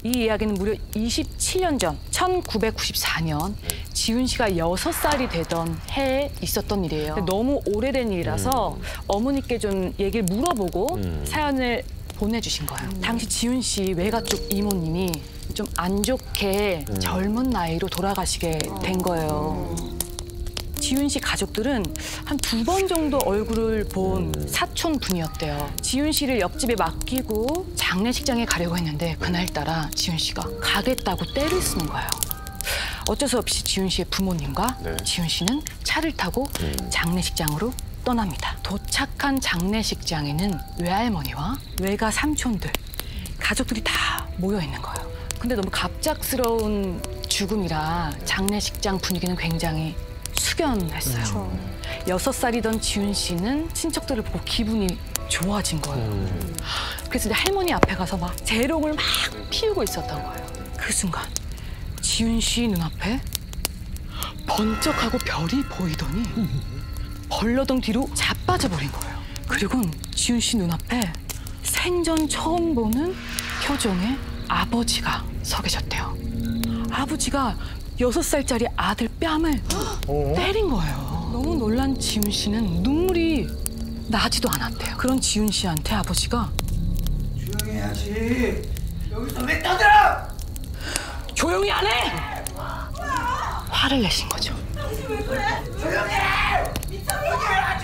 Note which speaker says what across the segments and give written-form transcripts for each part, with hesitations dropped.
Speaker 1: 이 이야기는 무려 27년 전 1994년 지훈 씨가 6살이 되던 해에 있었던 일이에요. 너무 오래된 일이라서 어머니께 좀 얘기를 물어보고 사연을 보내주신 거예요. 당시 지훈 씨 외가 쪽 이모님이 좀 안 좋게 젊은 나이로 돌아가시게 된 거예요. 지훈 씨 가족들은 한 2번 정도 얼굴을 본 사촌 분이었대요. 지훈 씨를 옆집에 맡기고 장례식장에 가려고 했는데 그날따라 지훈 씨가 가겠다고 떼를 쓰는 거예요. 어쩔 수 없이 지훈 씨의 부모님과 지훈 씨는 차를 타고 장례식장으로 떠납니다. 도착한 장례식장에는 외할머니와 외가 삼촌들, 가족들이 다 모여 있는 거예요. 근데 너무 갑작스러운 죽음이라 장례식장 분위기는 굉장히 숙연했어요. 6살이던 지훈 씨는 친척들을 보고 기분이 좋아진 거예요. 그래서 이제 할머니 앞에 가서 막 재롱을 막 피우고 있었던 거예요. 그 순간 지훈 씨 눈앞에 번쩍하고 별이 보이더니 벌러덩 뒤로 자빠져 버린 거예요. 그리고 지훈 씨 눈앞에 생전 처음 보는 표정의 아버지가 서 계셨대요. 아버지가 6살짜리 아들 뺨을 때린 거예요. 너무 놀란 지훈 씨는 눈물이 나지도 않았대요. 그런 지훈 씨한테 아버지가
Speaker 2: 조용히 해야지. 여기서 왜 떠들어?
Speaker 1: 조용히 안 해! 화를 내신 거죠.
Speaker 2: 왜 그래? 조용히 해! 미쳐버리게 해야지!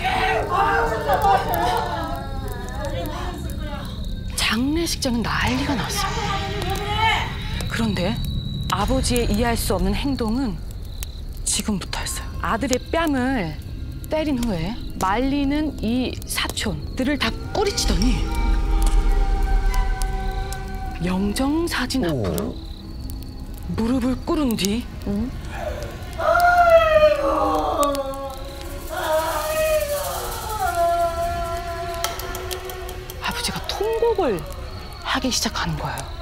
Speaker 1: 장례식장은 난리가 났어요. 그런데 아버지의 이해할 수 없는 행동은 지금부터였어요. 아들의 뺨을 때린 후에 말리는 이 사촌들을 다 뿌리치더니 영정사진 앞으로 무릎을 꿇은 뒤 아버지가 통곡을 하기 시작하는 거예요.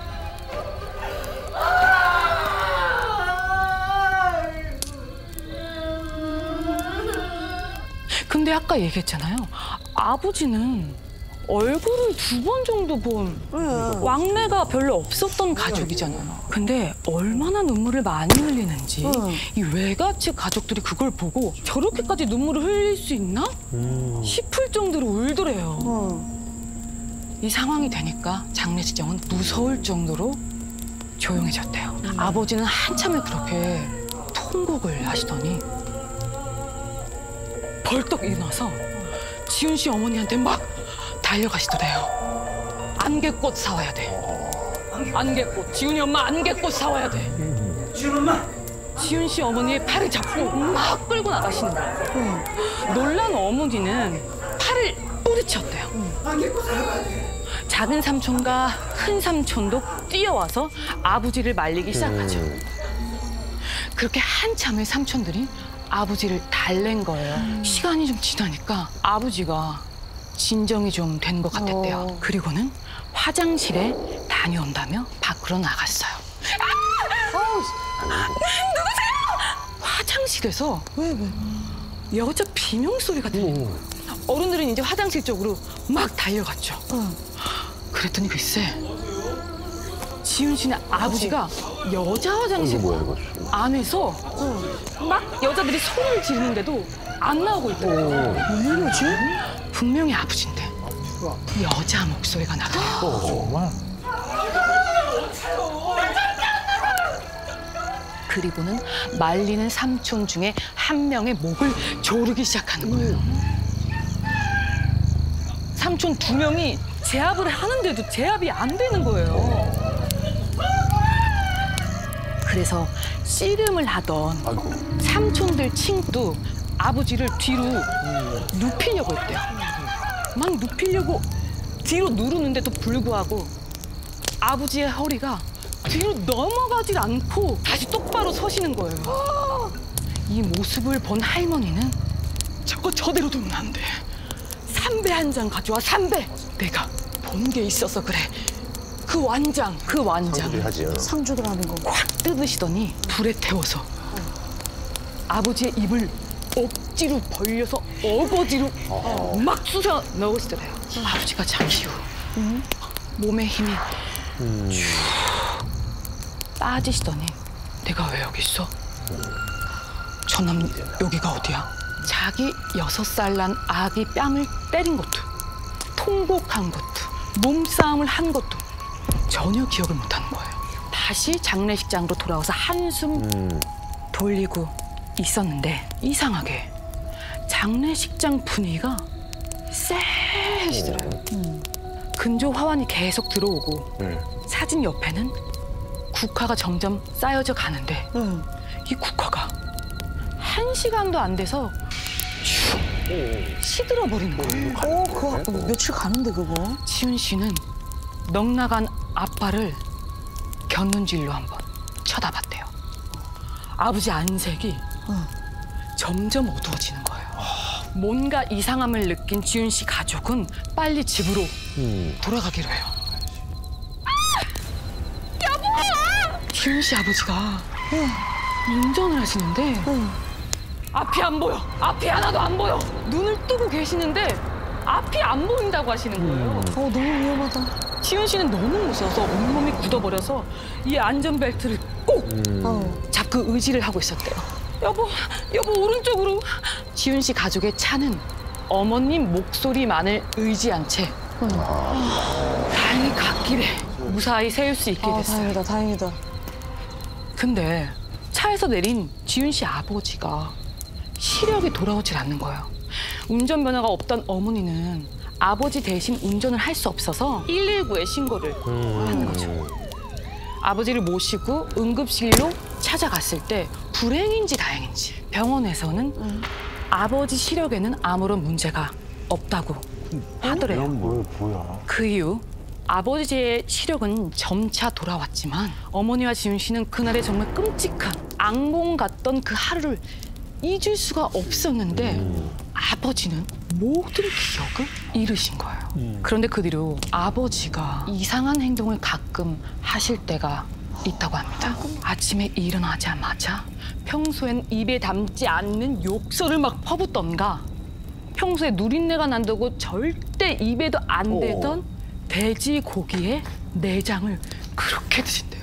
Speaker 1: 근데 아까 얘기했잖아요. 아버지는 얼굴을 2번 정도 본 왕래가 별로 없었던 가족이잖아요. 근데 얼마나 눈물을 많이 흘리는지 이 외가 측 가족들이 그걸 보고 저렇게까지 눈물을 흘릴 수 있나? 싶을 정도로 울더래요. 이 상황이 되니까 장례식장은 무서울 정도로 조용해졌대요. 아버지는 한참을 그렇게 통곡을 하시더니 벌떡 일어나서 지훈 씨 어머니한테 막 달려가시더래요. 안개꽃 사와야 돼. 안개꽃. 지훈이 엄마 안개꽃 사와야 돼.
Speaker 2: 지훈 엄마!
Speaker 1: 지훈 씨 어머니의 팔을 잡고 막 끌고 나가시는 거예요. 놀란 어머니는 팔을 뿌리쳤대요.
Speaker 2: 안개꽃 사와야 돼.
Speaker 1: 작은 삼촌과 큰 삼촌도 뛰어와서 아버지를 말리기 시작하죠. 그렇게 한참을 삼촌들이 아버지를 달랜 거예요. 시간이 좀 지나니까 아버지가 진정이 좀 된 것 같았대요. 그리고는 화장실에 다녀온다며 밖으로 나갔어요. 누구세요? 화장실에서 왜? 여자 비명 소리가 들려요. 어른들은 이제 화장실 쪽으로 막 달려갔죠. 그랬더니 글쎄 지훈 씨네 아버지가 여자 화장실 안에서 막 여자들이 소리를 지르는데도 안 나오고 있더라고요.
Speaker 2: 왜 이러지?
Speaker 1: 분명히 아버지인데 여자 목소리가 나가요.
Speaker 2: 정말?
Speaker 1: 그리고는 말리는 삼촌 중에 한 명의 목을 조르기 시작하는 거예요. 삼촌 2명이 제압을 하는데도 제압이 안 되는 거예요. 그래서 씨름을 하던 삼촌들 친구도 아버지를 뒤로 눕히려고 했대요. 막 눕히려고 뒤로 누르는데도 불구하고 아버지의 허리가 뒤로 넘어가질 않고 다시 똑바로 서시는 거예요. 이 모습을 본 할머니는 저거 저대로 두면 안 돼. 삼배 한 장 가져와, 삼배. 내가 본 게 있어서 그래. 그 완장.
Speaker 3: 상주들 하는 거.
Speaker 1: 확 뜯으시더니 불에 태워서 아버지의 입을 억지로 벌려서 어거지로 막 쑤셔 넣으시더래요. 아버지가 잠시 후 몸에 힘이 쭉 빠지시더니 내가 왜 여기 있어? 저놈 여기가 어디야? 자기 6살 난 아기 뺨을 때린 것도 통곡한 것도 몸싸움을 한 것도 전혀 기억을 못하는 거예요. 다시 장례식장으로 돌아와서 한숨 돌리고 있었는데 이상하게 장례식장 분위기가 쎄해지더라고요. 근조 화환이 계속 들어오고 사진 옆에는 국화가 점점 쌓여져 가는데 이 국화가 1시간도 안 돼서 슉 시들어 버리는 거예요.
Speaker 3: 그거 며칠 가는데 그거?
Speaker 1: 지훈 씨는 넉나간 아빠를 곁눈질로 한번 쳐다봤대요. 아버지 안색이 점점 어두워지는 거예요. 뭔가 이상함을 느낀 지훈 씨 가족은 빨리 집으로 돌아가기로 해요. 여보! 지훈 씨 아버지가 운전을 하시는데 앞이 안 보여. 앞이 하나도 안 보여. 눈을 뜨고 계시는데 앞이 안 보인다고 하시는 거예요.
Speaker 3: 너무 위험하다.
Speaker 1: 지훈 씨는 너무 무서워서 온몸이 굳어버려서 이 안전벨트를 꼭 잡고 의지를 하고 있었대요. 여보, 오른쪽으로. 지훈 씨 가족의 차는 어머님 목소리만을 의지한 채 다행히 갓길에 무사히 세울 수 있게 됐어요.
Speaker 3: 다행이다.
Speaker 1: 근데 차에서 내린 지훈 씨 아버지가 시력이 돌아오질 않는 거예요. 운전면허가 없던 어머니는 아버지 대신 운전을 할 수 없어서 119에 신고를 하는 거죠. 아버지를 모시고 응급실로 찾아갔을 때 불행인지 다행인지 병원에서는 아버지 시력에는 아무런 문제가 없다고 하더래요.
Speaker 4: 뭐야?
Speaker 1: 그 이후 아버지의 시력은 점차 돌아왔지만 어머니와 지훈 씨는 그날의 정말 끔찍한 악몽 같던 그 하루를 잊을 수가 없었는데 아버지는 모든 기억을 잃으신 거예요. 그런데 그 뒤로 아버지가 이상한 행동을 가끔 하실 때가 있다고 합니다. 아침에 일어나자마자 평소엔 입에 담지 않는 욕설을 막 퍼붓던가 평소에 누린내가 난다고 절대 입에도 안 대던 돼지고기에 내장을 그렇게 드신대요.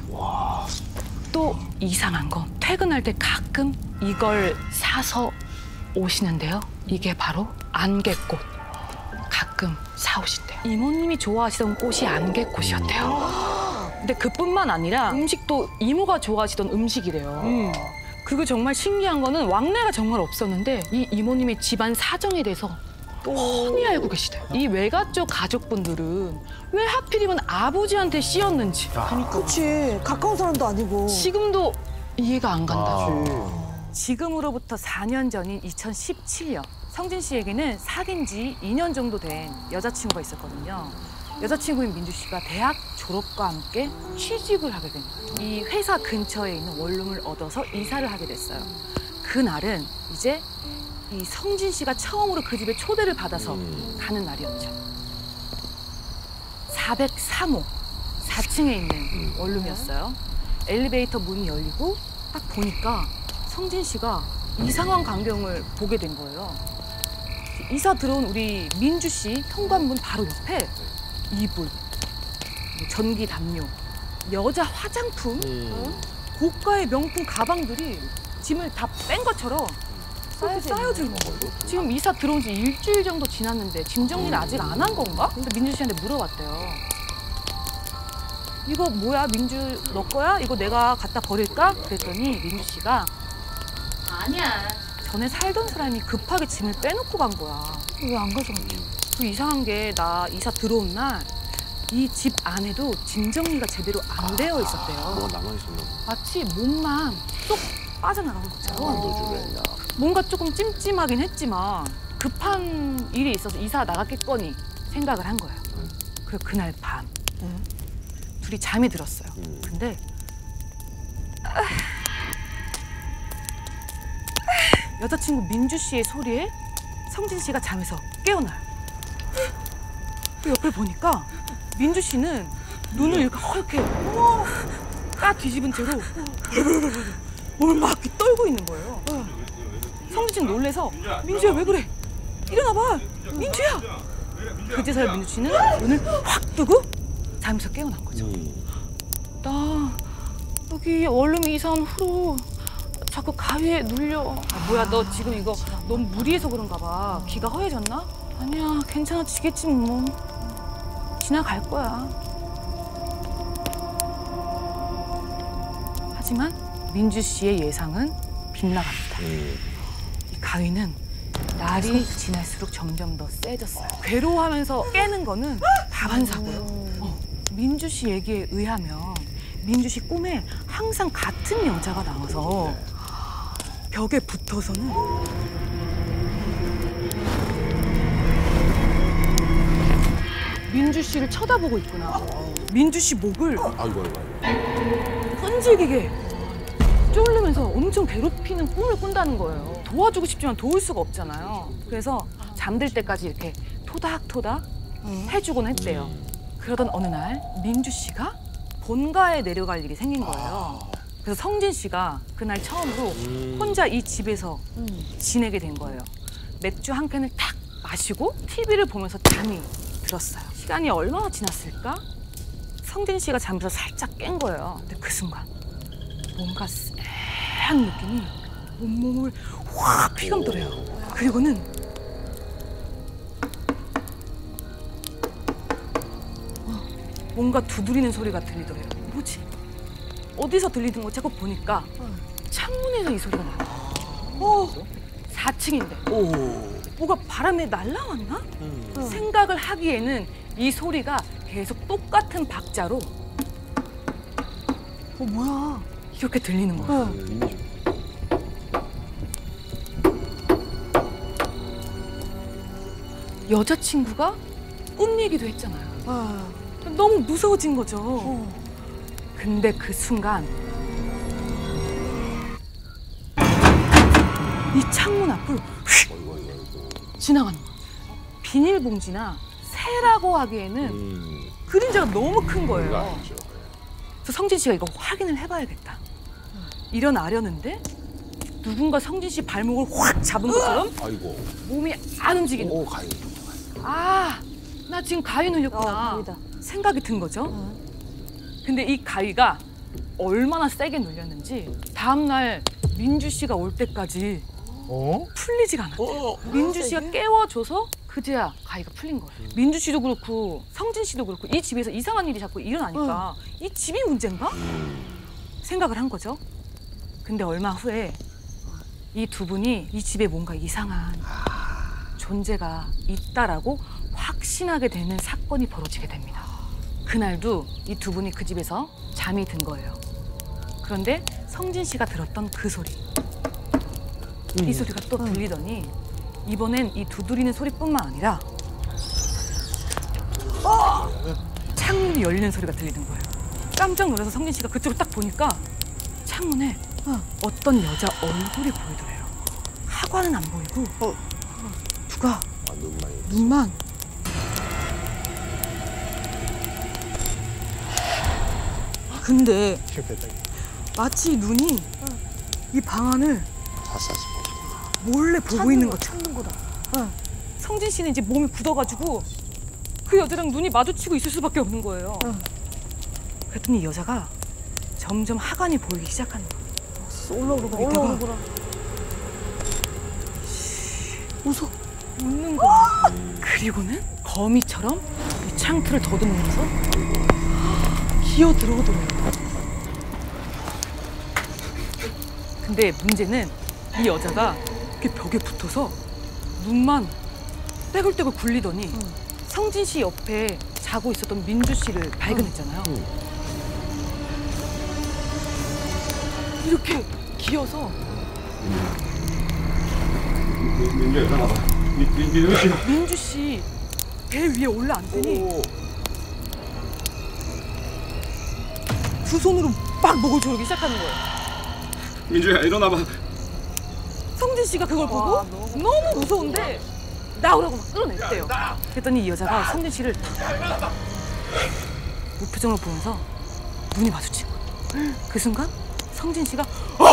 Speaker 1: 또 이상한 건 퇴근할 때 가끔 이걸 사서 오시는데요. 이게 바로 안개꽃. 가끔 사오신대요. 이모님이 좋아하시던 꽃이 안개꽃이었대요. 근데 그뿐만 아니라 음식도 이모가 좋아하시던 음식이래요. 그리고 정말 신기한 거는 왕래가 정말 없었는데 이 이모님의 집안 사정에 대해서 뻔히 알고 계시대요. 이 외가 쪽 가족분들은 왜 하필이면 아버지한테 씌었는지
Speaker 3: 그치. 가까운 사람도 아니고.
Speaker 1: 지금도 이해가 안 간다고. 지금으로부터 4년 전인 2017년 성진 씨에게는 사귄 지 2년 정도 된 여자친구가 있었거든요. 여자친구인 민주 씨가 대학 졸업과 함께 취직을 하게 된 거예요. 이 회사 근처에 있는 원룸을 얻어서 이사를 하게 됐어요. 그날은 이제 이 성진 씨가 처음으로 그 집에 초대를 받아서 가는 날이었죠. 403호 4층에 있는 원룸이었어요. 엘리베이터 문이 열리고 딱 보니까 성진 씨가 이상한 광경을 보게 된 거예요. 이사 들어온 우리 민주 씨 현관문 바로 옆에 이불, 전기 담요, 여자 화장품, 고가의 명품 가방들이 짐을 다 뺀 것처럼 쌓여져 있는 거예요. 지금 이사 들어온 지 일주일 정도 지났는데 짐 정리를 아직 안 한 건가? 근데 민주 씨한테 물어봤대요. 이거 뭐야, 민주 너 거야? 이거 내가 갖다 버릴까? 그랬더니 민주 씨가 아니야. 전에 살던 사람이 급하게 짐을 빼놓고 간 거야.
Speaker 3: 왜 안 가져갔지?
Speaker 1: 그 이상한 게 나 이사 들어온 날 이 집 안에도 짐 정리가 제대로 안 되어 있었대요.
Speaker 4: 뭐가 남아있었나 봐.
Speaker 1: 마치 몸만 쏙 빠져나간 것처럼. 뭔가 조금 찜찜하긴 했지만 급한 일이 있어서 이사 나갔겠거니 생각을 한 거예요. 그리고 그날 밤 둘이 잠이 들었어요. 근데 여자친구 민주 씨의 소리에 성진 씨가 잠에서 깨어나요. 그 옆을 보니까 민주 씨는 눈을 이렇게 허옇게 까 뒤집은 채로 뭘 막 떨고 있는 거예요. 성진 씨는 놀래서 민주야 왜 그래? 일어나봐. 민주야. 그제서야 민주 씨는 눈을 확 뜨고 잠에서 깨어난 거죠. 나 여기 원룸이 이사한 후로 자꾸 가위에 눌려. 뭐야, 너 지금 이거 너무 무리해서 그런가 봐. 귀가 허해졌나? 아니야, 괜찮아지겠지 뭐. 지나갈 거야. 하지만 민주 씨의 예상은 빗나갑니다. 이 가위는 날이 지날수록 점점 더 세졌어요. 괴로워하면서 깨는 거는 다반사고요. 민주 씨 얘기에 의하면 민주 씨 꿈에 항상 같은 여자가 나와서 벽에 붙어서는 민주 씨를 쳐다보고 있구나. 민주 씨 목을 끈질기게 쫄르면서 엄청 괴롭히는 꿈을 꾼다는 거예요. 도와주고 싶지만 도울 수가 없잖아요. 그래서 잠들 때까지 이렇게 토닥토닥 해주곤 했대요. 그러던 어느 날 민주 씨가 본가에 내려갈 일이 생긴 거예요. 그래서 성진 씨가 그날 처음으로 혼자 이 집에서 지내게 된 거예요. 맥주 한 캔을 탁 마시고 TV를 보면서 잠이 들었어요. 시간이 얼마나 지났을까? 성진 씨가 잠에서 살짝 깬 거예요. 근데 그 순간 뭔가 쎄한 느낌이 온몸을 확 휘감더래요. 그리고는 뭔가 두드리는 소리가 들리더래요. 뭐지? 어디서 들리는 거 자꾸 보니까 창문에서 이 소리가 나요. 4층인데 뭐가 바람에 날아왔나? 생각을 하기에는 이 소리가 계속 똑같은 박자로
Speaker 3: 뭐야?
Speaker 1: 이렇게 들리는 거예요. 여자친구가 꿈 얘기도 했잖아요. 너무 무서워진 거죠. 근데 그 순간 이 창문 앞을 휙 지나가는 거예요. 비닐봉지나 새라고 하기에는 그림자가 너무 큰 거예요. 그래서 성진 씨가 이거 확인을 해봐야겠다. 일어나려는데 누군가 성진 씨 발목을 확 잡은 것처럼 몸이 안 움직이는 거예요. 아, 나 지금 가위 눌렸구나
Speaker 3: 가위다.
Speaker 1: 생각이 든 거죠. 근데 이 가위가 얼마나 세게 눌렸는지 다음날 민주 씨가 올 때까지 풀리지가 않았대요. 민주 씨가 깨워줘서 그제야 가위가 풀린 거예요. 민주 씨도 그렇고 성진 씨도 그렇고 이 집에서 이상한 일이 자꾸 일어나니까 이 집이 문제인가? 생각을 한 거죠. 근데 얼마 후에 이 두 분이 이 집에 뭔가 이상한 존재가 있다라고 확신하게 되는 사건이 벌어지게 됩니다. 그날도 이 두 분이 그 집에서 잠이 든 거예요. 그런데 성진 씨가 들었던 그 소리, 이 소리가 또 들리더니 이번엔 이 두드리는 소리뿐만 아니라 창문이 열리는 소리가 들리는 거예요. 깜짝 놀라서 성진 씨가 그쪽을 딱 보니까 창문에 어떤 여자 얼굴이 보이더래요. 하관은 안 보이고 누가 눈만 근데 마치 눈이 이 방 안을 몰래 보고 있는 것처럼. 성진 씨는 이제 몸이 굳어가지고 그 여자랑 눈이 마주치고 있을 수밖에 없는 거예요. 그랬더니 이 여자가 점점 하관이 보이기 시작하는 거예요.
Speaker 3: 올라오구나.
Speaker 1: 웃어. 웃는 거야. 그리고는 거미처럼 이 창틀을 더듬으면서 기어 들어오더래요. 근데 문제는 이 여자가 이렇게 벽에 붙어서 눈만 떼굴떼굴 굴리더니 성진 씨 옆에 자고 있었던 민주 씨를 발견했잖아요. 이렇게 기어서 민주 씨 배 위에 올라앉더니 두 손으로 막 목을 조르기 시작하는 거예요.
Speaker 4: 민주야 일어나봐.
Speaker 1: 성진 씨가 그걸 보고 너무 무서운데 나오라고 막 끌어냈대요. 그랬더니 이 여자가 성진 씨를 무표정으로 보면서 눈이 마주친 거예요. 그 순간 성진 씨가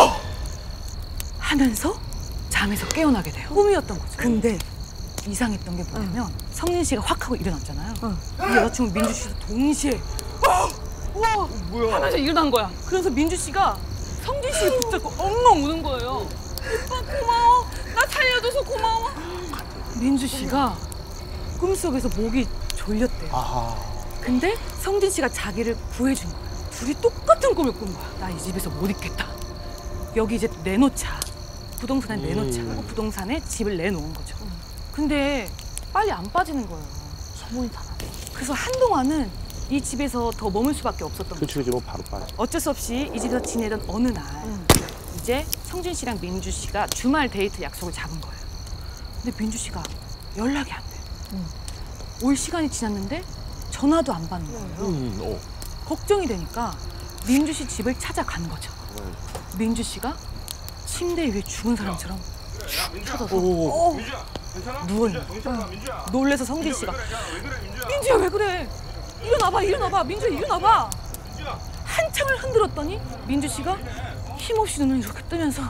Speaker 1: 하면서 잠에서 깨어나게 돼요. 꿈이었던 거죠. 근데 이상했던 게 뭐냐면 성진 씨가 확 하고 일어났잖아요. 이 여자친구 민주 씨도 동시에 와,
Speaker 5: 뭐야?
Speaker 1: 하면서 일어난 거야. 그래서 민주 씨가 성진 씨를 붙잡고 엉엉 우는 거예요. 오빠 고마워. 나 살려줘서 고마워. 민주 씨가 꿈속에서 목이 졸렸대요. 근데 성진 씨가 자기를 구해준 거야. 둘이 똑같은 꿈을 꾼 거야. 나 이 집에서 못 있겠다. 여기 이제 내놓자. 부동산에 내놓자. 하고 부동산에 집을 내놓은 거죠. 근데 빨리 안 빠지는 거예요.
Speaker 3: 소문이 다 나네.
Speaker 1: 그래서 한동안은 이 집에서 더 머물 수밖에 없었던 거죠.
Speaker 5: 그치, 뭐 바로 빠져.
Speaker 1: 어쩔 수 없이 이 집에서 지내던 어느 날 이제 성진 씨랑 민주 씨가 주말 데이트 약속을 잡은 거예요. 근데 민주 씨가 연락이 안 돼. 올 시간이 지났는데 전화도 안 받는 거예요. 걱정이 되니까 민주 씨 집을 찾아간 거죠. 민주 씨가 침대 위에 죽은 사람처럼 쳐져서
Speaker 4: 민주야, 괜찮아?
Speaker 1: 누워있는
Speaker 4: 괜찮아, 민주야.
Speaker 1: 놀래서 성진 씨가
Speaker 4: 왜 그래, 민주야?
Speaker 1: 민주야 왜 그래? 일어나봐 일어나봐 민주야 일어나봐. 한참을 흔들었더니 민주 씨가 힘없이 눈을 이렇게 뜨면서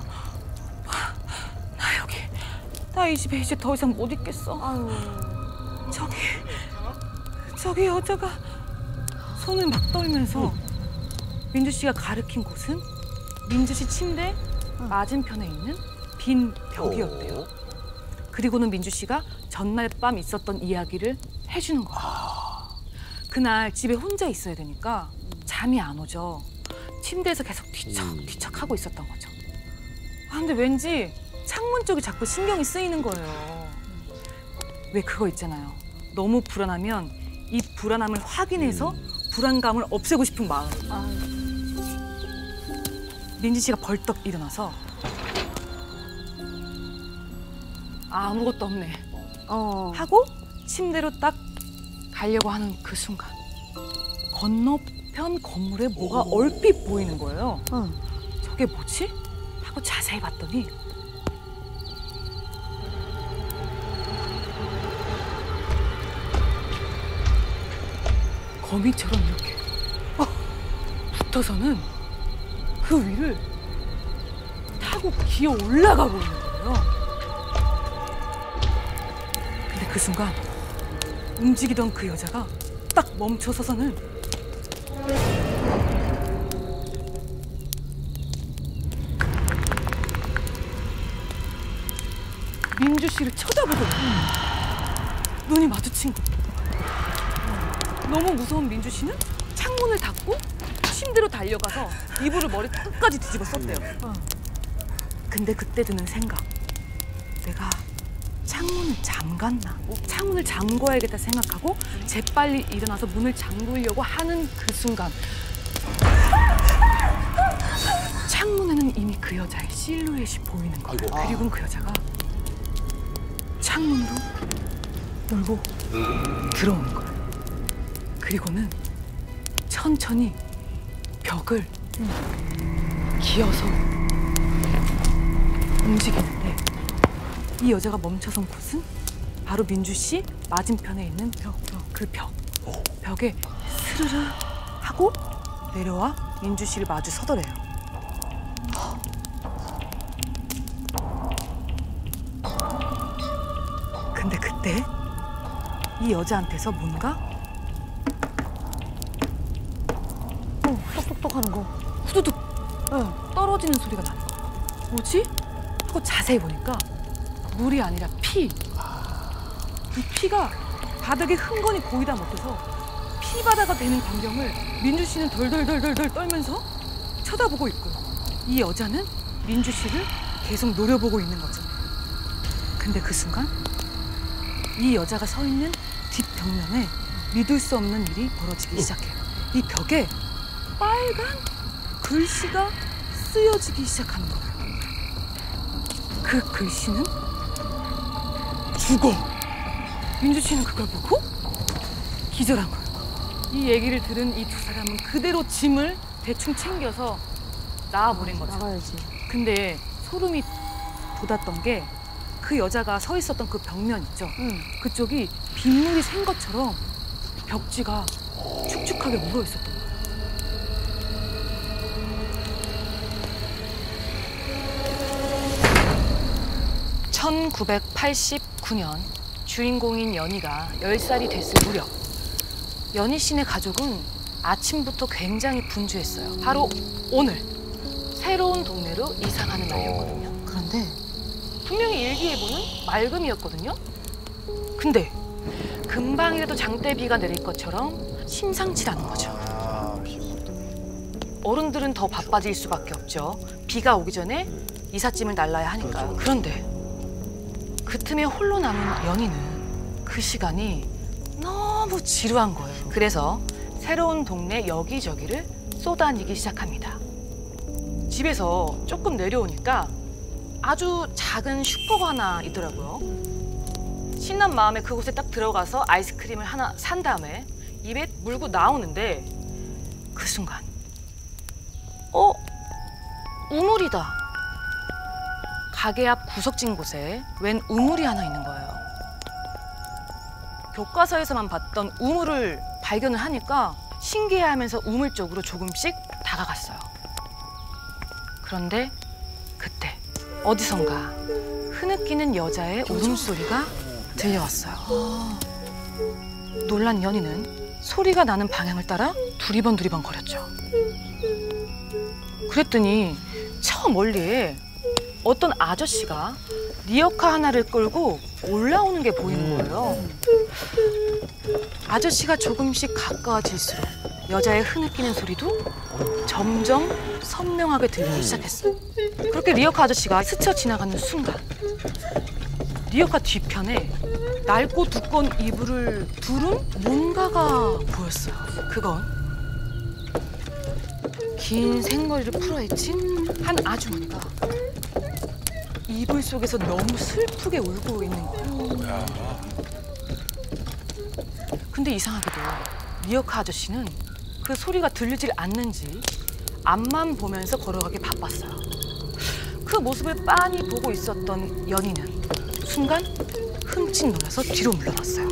Speaker 1: 나 이 집에 이제 더 이상 못 있겠어. 저기 여자가 손을 막 떨면서 민주 씨가 가리킨 곳은 민주 씨 침대 맞은편에 있는 빈 벽이었대요. 그리고는 민주 씨가 전날 밤 있었던 이야기를 해주는 거예요. 그날 집에 혼자 있어야 되니까 잠이 안 오죠. 침대에서 계속 뒤척뒤척 하고 있었던 거죠. 근데 왠지 창문 쪽이 자꾸 신경이 쓰이는 거예요. 왜 그거 있잖아요. 너무 불안하면 이 불안함을 확인해서 불안감을 없애고 싶은 마음. 민지 씨가 벌떡 일어나서 아무것도 없네 하고 침대로 딱 가려고 하는 그 순간 건너편 건물에 뭐가 얼핏 보이는 거예요. 저게 뭐지? 하고 자세히 봤더니 거미처럼 이렇게 붙어서는 그 위를 타고 기어 올라가고 있는 거예요. 근데 그 순간 움직이던 그 여자가 딱 멈춰서서는 민주 씨를 쳐다보더라고요. 눈이 마주친 거. 너무 무서운 민주 씨는 창문을 닫고 침대로 달려가서 이불을 머리 끝까지 뒤집어 썼대요. 근데 그때 드는 생각. 내가 창문을 잠갔나? 창문을 잠궈야겠다 생각하고 재빨리 일어나서 문을 잠그려고 하는 그 순간 창문에는 이미 그 여자의 실루엣이 보이는 거예요. 그리고 그 여자가 창문으로 열고 들어오는 거예요. 그리고는 천천히 벽을 기어서 움직이는데 이 여자가 멈춰선 곳은 바로 민주 씨 맞은편에 있는 그 벽에 스르르 하고 내려와 민주 씨를 마주 서더래요. 근데 그때 이 여자한테서 뭔가
Speaker 3: 똑똑똑 하는 거.
Speaker 1: 후두둑 떨어지는 소리가 나는 거예요. 뭐지? 하고 자세히 보니까 물이 아니라 피. 이 피가 바닥에 흥건히 고이다 못해서 피바다가 되는 광경을 민주 씨는 덜덜덜덜 떨면서 쳐다보고 있고요. 이 여자는 민주 씨를 계속 노려보고 있는 거죠. 근데 그 순간 이 여자가 서 있는 뒷벽면에 믿을 수 없는 일이 벌어지기 시작해요. 이 벽에 빨간 글씨가 쓰여지기 시작하는 거예요. 그 글씨는 죽어. 민주 씨는 그걸 보고 기절한 거예요. 이 얘기를 들은 이 두 사람은 그대로 짐을 대충 챙겨서 나와버린 거죠.
Speaker 3: 나가야지.
Speaker 1: 근데 소름이 돋았던 게 그 여자가 서 있었던 그 벽면 있죠. 그쪽이 빗물이 샌 것처럼 벽지가 축축하게 묻어 있었던 거예요. 1989년 주인공인 연희가 10살이 됐을 무렵 연희 씨네 가족은 아침부터 굉장히 분주했어요. 바로 오늘 새로운 동네로 이사가는 날이었거든요.
Speaker 3: 그런데
Speaker 1: 분명히 일기예보는 맑음이었거든요. 근데 금방이라도 장대비가 내릴 것처럼 심상치 않은 거죠. 어른들은 더 바빠질 수밖에 없죠. 비가 오기 전에 이삿짐을 날라야 하니까요. 그런데 그 틈에 홀로 남은 연희는 그 시간이 너무 지루한 거예요. 그래서 새로운 동네 여기저기를 쏘다니기 시작합니다. 집에서 조금 내려오니까 아주 작은 슈퍼가 하나 있더라고요. 신난 마음에 그곳에 딱 들어가서 아이스크림을 하나 산 다음에 입에 물고 나오는데 그 순간 우물이다. 가게 앞 구석진 곳에 웬 우물이 하나 있는 거예요. 교과서에서만 봤던 우물을 발견을 하니까 신기해하면서 우물 쪽으로 조금씩 다가갔어요. 그런데 그때 어디선가 흐느끼는 여자의 울음소리가 들려왔어요. 놀란 연희는 소리가 나는 방향을 따라 두리번 거렸죠. 그랬더니 저 멀리에 어떤 아저씨가 리어카 하나를 끌고 올라오는 게 보이는 거예요. 아저씨가 조금씩 가까워질수록 여자의 흐느끼는 소리도 점점 선명하게 들리기 시작했어요. 그렇게 리어카 아저씨가 스쳐 지나가는 순간 리어카 뒤편에 낡고 두꺼운 이불을 두른 뭔가가 보였어요. 그건 긴 생머리를 풀어헤친 한 아주머니가 이불 속에서 너무 슬프게 울고 있는 거예요. 근데 이상하게도 리어카 아저씨는 그 소리가 들리질 않는지 앞만 보면서 걸어가기 바빴어요. 그 모습을 빤히 보고 있었던 연희는 순간 흠칫 놀라서 뒤로 물러났어요.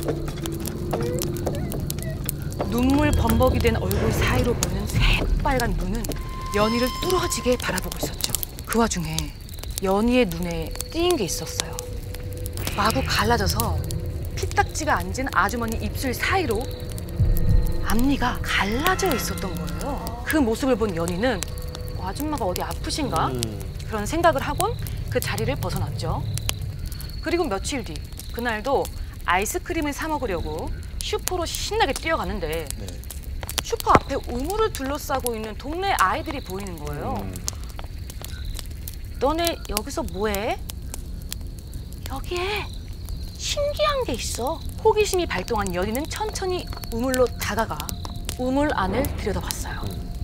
Speaker 1: 눈물 범벅이 된 얼굴 사이로 보이는 새빨간 눈은 연희를 뚫어지게 바라보고 있었죠. 그 와중에 연희의 눈에 띄인 게 있었어요. 마구 갈라져서 피딱지가 앉은 아주머니 입술 사이로 앞니가 갈라져 있었던 거예요. 그 모습을 본 연희는 아줌마가 어디 아프신가? 그런 생각을 하곤 그 자리를 벗어났죠. 그리고 며칠 뒤 그날도 아이스크림을 사 먹으려고 슈퍼로 신나게 뛰어가는데 슈퍼 앞에 우물을 둘러싸고 있는 동네 아이들이 보이는 거예요. 너네 여기서 뭐해? 여기에 신기한 게 있어. 호기심이 발동한 연희는 천천히 우물로 다가가 우물 안을 들여다봤어요.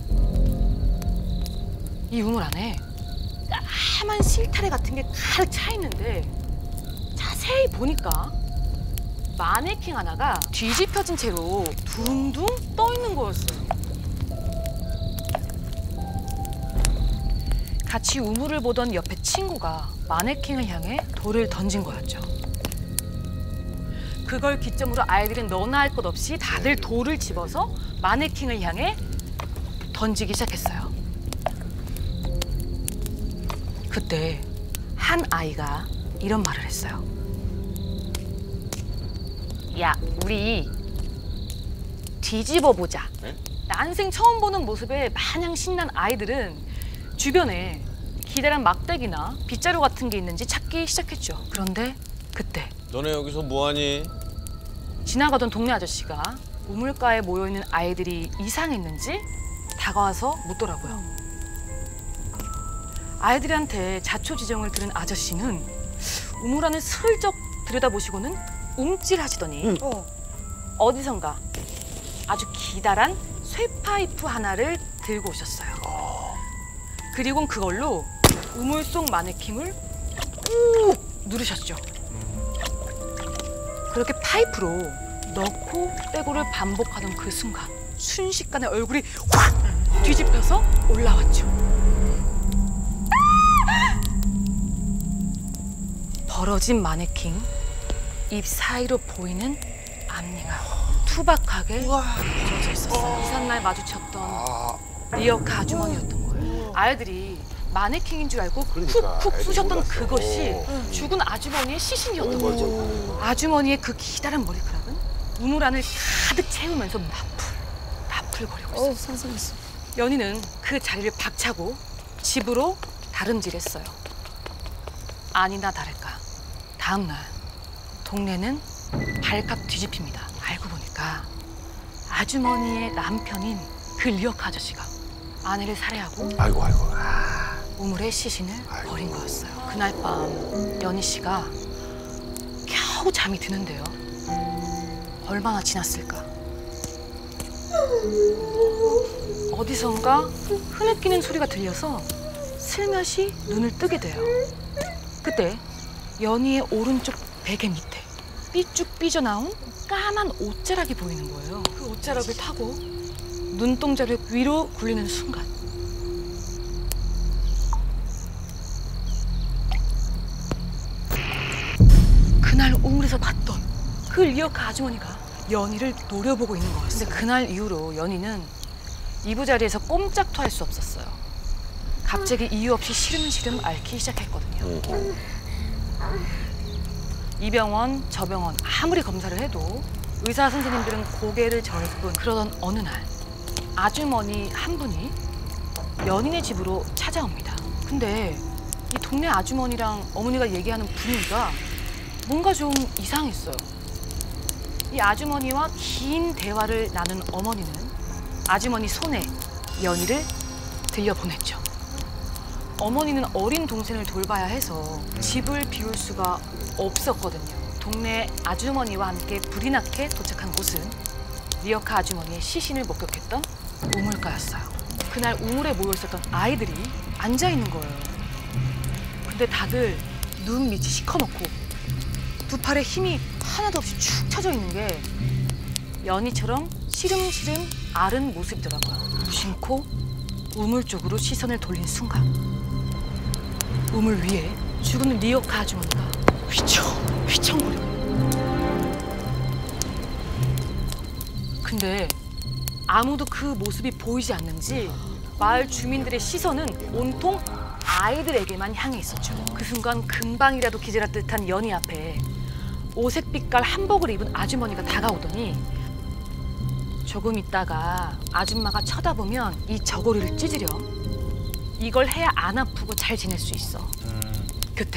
Speaker 1: 이 우물 안에 까만 실타래 같은 게 가득 차 있는데 자세히 보니까 마네킹 하나가 뒤집혀진 채로 둥둥 떠 있는 거였어요. 같이 우물을 보던 옆에 친구가 마네킹을 향해 돌을 던진 거였죠. 그걸 기점으로 아이들은 너나 할 것 없이 다들 돌을 집어서 마네킹을 향해 던지기 시작했어요. 그때 한 아이가 이런 말을 했어요. 야, 우리 뒤집어 보자. 난생 처음 보는 모습에 마냥 신난 아이들은 주변에 기다란 막대기나 빗자루 같은 게 있는지 찾기 시작했죠. 그런데 그때
Speaker 5: 너네 여기서 뭐하니?
Speaker 1: 지나가던 동네 아저씨가 우물가에 모여있는 아이들이 이상했는지 다가와서 묻더라고요. 아이들한테 자초지종을 들은 아저씨는 우물 안을 슬쩍 들여다보시고는 움찔하시더니 어디선가 아주 기다란 쇠파이프 하나를 들고 오셨어요. 그리고 그걸로 우물 속 마네킹을 꾹 누르셨죠. 그렇게 파이프로 넣고 빼고를 반복하던 그 순간 순식간에 얼굴이 확 뒤집혀서 올라왔죠. 벌어진 마네킹 입 사이로 보이는 앞니가 투박하게 젖어 있었어요. 이삿날 마주쳤던 리어카 아주머니였던 거예요. 아이들이 마네킹인 줄 알고 쿡쿡 쑤셨던 그것이 죽은 아주머니의 시신이었던 거죠. 아주머니의 그 기다란 머리카락은 우물 안을 가득 채우면서 나풀 우글거리고 있어요.
Speaker 3: 상상했어.
Speaker 1: 연희는 그 자리를 박차고 집으로 다름질했어요. 아니나 다를까 다음날 동네는 발칵 뒤집힙니다. 알고 보니까 아주머니의 남편인 그 리어카 아저씨가 아내를 살해하고
Speaker 5: 아이고.
Speaker 1: 우물에 시신을 버린 거였어요. 그날 밤 연희 씨가 겨우 잠이 드는데요. 얼마나 지났을까? 어디선가 흐느끼는 소리가 들려서 슬며시 눈을 뜨게 돼요. 그때 연희의 오른쪽 베개 밑에 삐쭉 삐져나온 까만 옷자락이 보이는 거예요. 그 옷자락을 타고 눈동자를 위로 굴리는 순간 그날 우물에서 봤던 그 리어카 아주머니가 연희를 노려보고 있는 거였어요. 근데 그날 이후로 연희는 이부자리에서 꼼짝도 할 수 없었어요. 갑자기 이유 없이 시름시름 앓기 시작했거든요. 이 병원, 저 병원 아무리 검사를 해도 의사 선생님들은 고개를 저을 뿐. 그러던 어느 날 아주머니 한 분이 연인의 집으로 찾아옵니다. 근데 이 동네 아주머니랑 어머니가 얘기하는 분위기가 뭔가 좀 이상했어요. 이 아주머니와 긴 대화를 나눈 어머니는 아주머니 손에 연희를 들려보냈죠. 어머니는 어린 동생을 돌봐야 해서 집을 비울 수가 없었거든요. 동네 아주머니와 함께 불이 나게 도착한 곳은 리어카 아주머니의 시신을 목격했던 우물가였어요. 그날 우물에 모여 있었던 아이들이 앉아 있는 거예요. 근데 다들 눈 밑이 시커멓고 두 팔에 힘이 하나도 없이 축 처져 있는 게 연희처럼 시름시름 앓은 모습이더라고요. 무심코 우물 쪽으로 시선을 돌린 순간 우물 위에 죽은 리어카 아주머니가 휘청휘청거리고. 근데 아무도 그 모습이 보이지 않는지 마을 주민들의 시선은 온통 아이들에게만 향해 있었죠. 그 순간 금방이라도 기절할 듯한 연희 앞에 오색 빛깔 한복을 입은 아주머니가 다가오더니 조금 있다가 아줌마가 쳐다보면 이 저고리를 찢으렴. 이걸 해야 안 아프고 잘 지낼 수 있어. 그때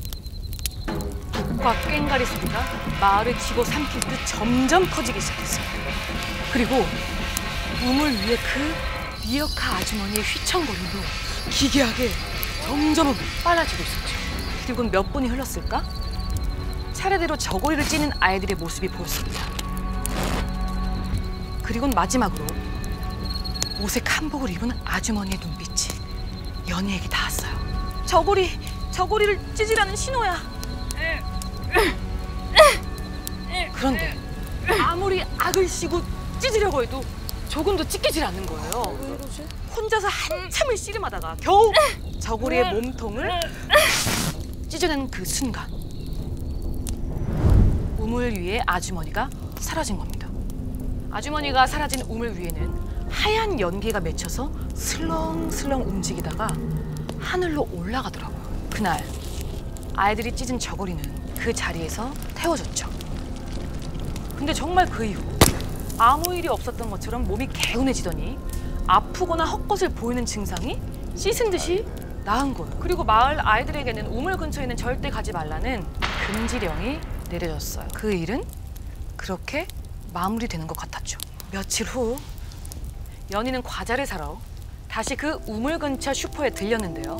Speaker 1: 독과 꽹가리 소리가 마을을 집어삼킬 듯 점점 커지기 시작했어요. 그리고 우물 위에 그 리어카 아주머니의 휘청거림도 기괴하게 점점 빨라지고 있었죠. 그리고 몇 분이 흘렀을까? 차례대로 저고리를 찌는 아이들의 모습이 보였습니다. 그리고 마지막으로 오색 한복을 입은 아주머니의 눈빛이 연희에게 닿았어요. 저고리를 찢으라는 신호야. 그런데 아무리 악을 씌고 찢으려고 해도 조금도 찢기질 않는 거예요. 혼자서 한참을 씨름하다가 겨우 저고리의 몸통을 찢어낸 그 순간 우물 위에 아주머니가 사라진 겁니다. 아주머니가 사라진 우물 위에는 하얀 연기가 맺혀서 슬렁슬렁 움직이다가 하늘로 올라가더라고요. 그날 아이들이 찢은 저고리는 그 자리에서 태워졌죠. 근데 정말 그 이후 아무 일이 없었던 것처럼 몸이 개운해지더니 아프거나 헛것을 보이는 증상이 씻은 듯이 나은 거예요. 그리고 마을 아이들에게는 우물 근처에는 절대 가지 말라는 금지령이 내려졌어요. 그 일은 그렇게 마무리되는 것 같았죠. 며칠 후 연희는 과자를 사러 다시 그 우물 근처 슈퍼에 들렸는데요.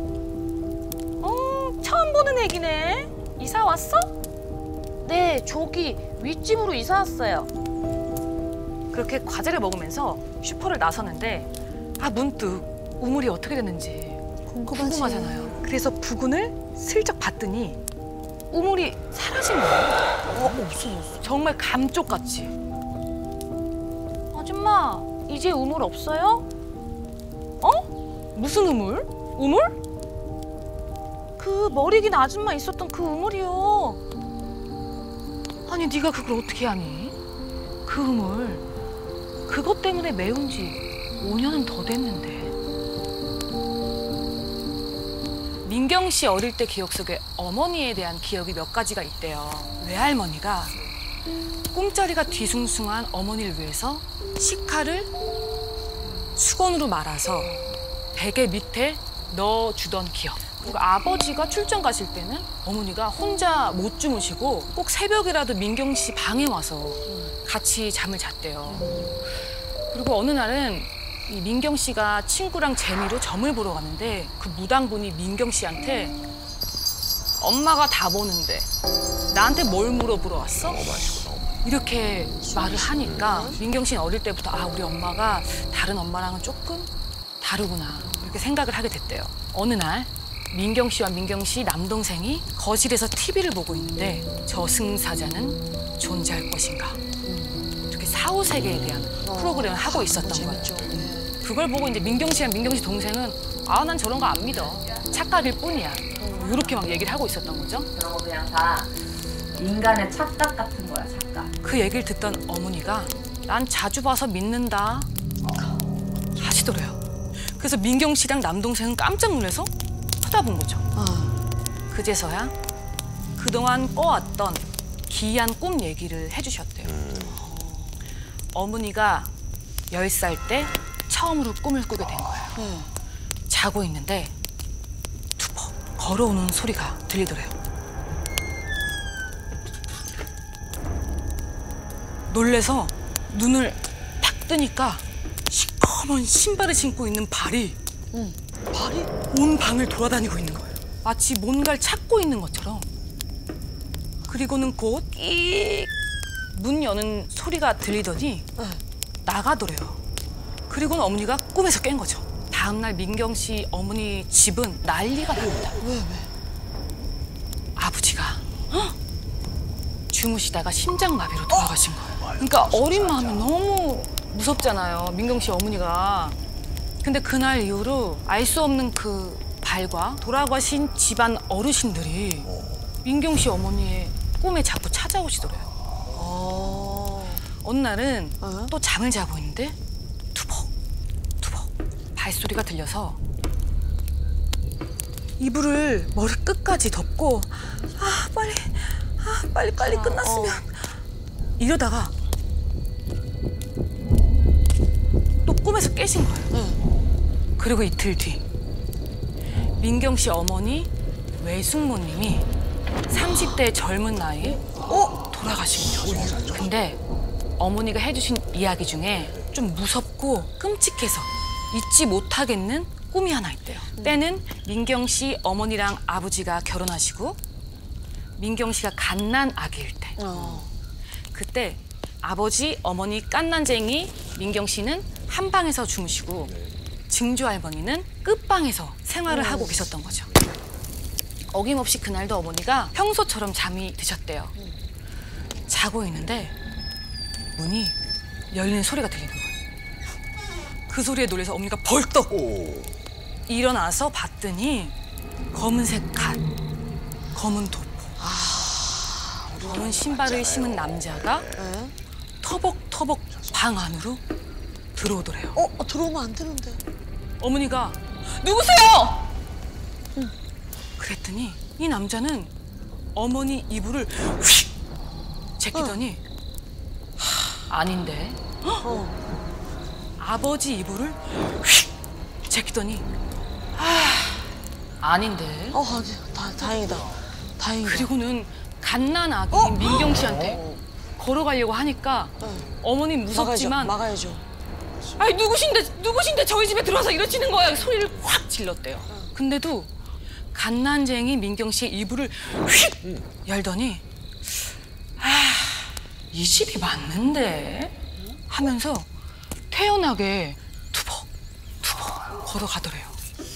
Speaker 1: 처음 보는 애기네. 이사 왔어?
Speaker 6: 네, 저기 윗집으로 이사 왔어요.
Speaker 1: 그렇게 과자를 먹으면서 슈퍼를 나섰는데 문득 우물이 어떻게 됐는지 궁금하잖아요. 그래서 부근을 슬쩍 봤더니 우물이 사라진 거예요.
Speaker 6: 없어졌어.
Speaker 1: 정말 감쪽같이.
Speaker 6: 아줌마, 이제 우물 없어요?
Speaker 1: 무슨 우물? 우물?
Speaker 6: 그 머리 긴 아줌마 있었던 그 우물이요.
Speaker 1: 아니 네가 그걸 어떻게 아니? 그 우물 그것 때문에 매운 지 5년은 더 됐는데. 민경 씨 어릴 때 기억 속에 어머니에 대한 기억이 몇 가지가 있대요. 외할머니가 꿈자리가 뒤숭숭한 어머니를 위해서 식칼을 수건으로 말아서 베개 밑에 넣어주던 기억. 그리고 아버지가 출장 가실 때는 어머니가 혼자 못 주무시고 꼭 새벽이라도 민경 씨 방에 와서 같이 잠을 잤대요. 그리고 어느 날은 이 민경 씨가 친구랑 재미로 점을 보러 갔는데 그 무당분이 민경 씨한테 엄마가 다 보는데 나한테 뭘 물어보러 왔어? 이렇게 말을 하니까 민경 씨는 어릴 때부터 아 우리 엄마가 다른 엄마랑은 조금 다르구나 이렇게 생각을 하게 됐대요. 어느 날 민경 씨와 민경 씨 남동생이 거실에서 TV를 보고 있는데 저승사자는 존재할 것인가 이렇게 사후세계에 대한 프로그램을 하고 있었던 거죠. 그걸 보고 이제 민경 씨랑 민경 씨 동생은 아 난 저런 거 안 믿어 착각일 뿐이야 이렇게 막 얘기를 하고 있었던 거죠.
Speaker 5: 그런 거 그냥 다 인간의 착각 같은 거야, 착각.
Speaker 1: 그 얘기를 듣던 어머니가 난 자주 봐서 믿는다 하시더래요. 그래서 민경 씨랑 남동생은 깜짝 놀라서 쳐다본 거죠. 그제서야 그동안 꿔왔던 기이한 꿈 얘기를 해주셨대요. 어머니가 10살 때 처음으로 꿈을 꾸게 된 거예요. 자고 있는데 투벅 걸어오는 소리가 들리더래요. 놀래서 눈을 딱 뜨니까 시커먼 신발을 신고 있는 발이 온 방을 돌아다니고 있는 거예요. 마치 뭔가를 찾고 있는 것처럼. 그리고는 곧 끼익 문 여는 소리가 들리더니 나가더래요. 그리고는 어머니가 꿈에서 깬 거죠. 다음날 민경 씨 어머니 집은 난리가 납니다.
Speaker 3: 왜?
Speaker 1: 아버지가 주무시다가 심장마비로 돌아가신 거예요. 그러니까 어린 마음이 너무 무섭잖아요. 민경 씨 어머니가. 근데 그날 이후로 알 수 없는 그 발과 돌아가신 집안 어르신들이 민경 씨 어머니의 꿈에 자꾸 찾아오시더래요. 어느 날은 또 잠을 자고 있는데 투벅 발소리가 들려서 이불을 머리 끝까지 덮고 빨리 끝났으면 이러다가 또 꿈에서 깨신 거예요. 그리고 이틀 뒤 민경 씨 어머니 외숙모님이 30대 젊은 나이에 돌아가신 거죠. 근데 어머니가 해주신 이야기 중에 좀 무섭고 끔찍해서 잊지 못하겠는 꿈이 하나 있대요. 때는 민경 씨 어머니랑 아버지가 결혼하시고 민경 씨가 갓난 아기일 때. 그때 아버지, 어머니 갓난쟁이 민경 씨는 한 방에서 주무시고 증조 할머니는 끝방에서 생활을 하고 계셨던 거죠. 어김없이 그날도 어머니가 평소처럼 잠이 드셨대요. 자고 있는데 문이 열리는 소리가 들리는 거예요. 그 소리에 놀라서 어머니가 벌떡 일어나서 봤더니 검은색 갓, 검은 도포, 검은 신발을 신은 남자가 터벅터벅 방 안으로 들어오더래요.
Speaker 3: 들어오면 안 되는데.
Speaker 1: 어머니가 누구세요? 그랬더니 이 남자는 어머니 이불을 휙 제끼더니 아닌데 아버지 이불을 휙 제끼더니 아닌데
Speaker 3: 다행이다.
Speaker 1: 그리고는 갓난 아기인 민경 씨한테 걸어가려고 하니까 어머니 무섭지만
Speaker 3: 막아야죠.
Speaker 1: 아니 누구신데 저희 집에 들어와서 이러시는 거야 소리를 확 질렀대요. 근데도 갓난쟁이 민경 씨의 이불을 휙 열더니 이 집이 맞는데 하면서 태연하게 투벅 걸어가더래요.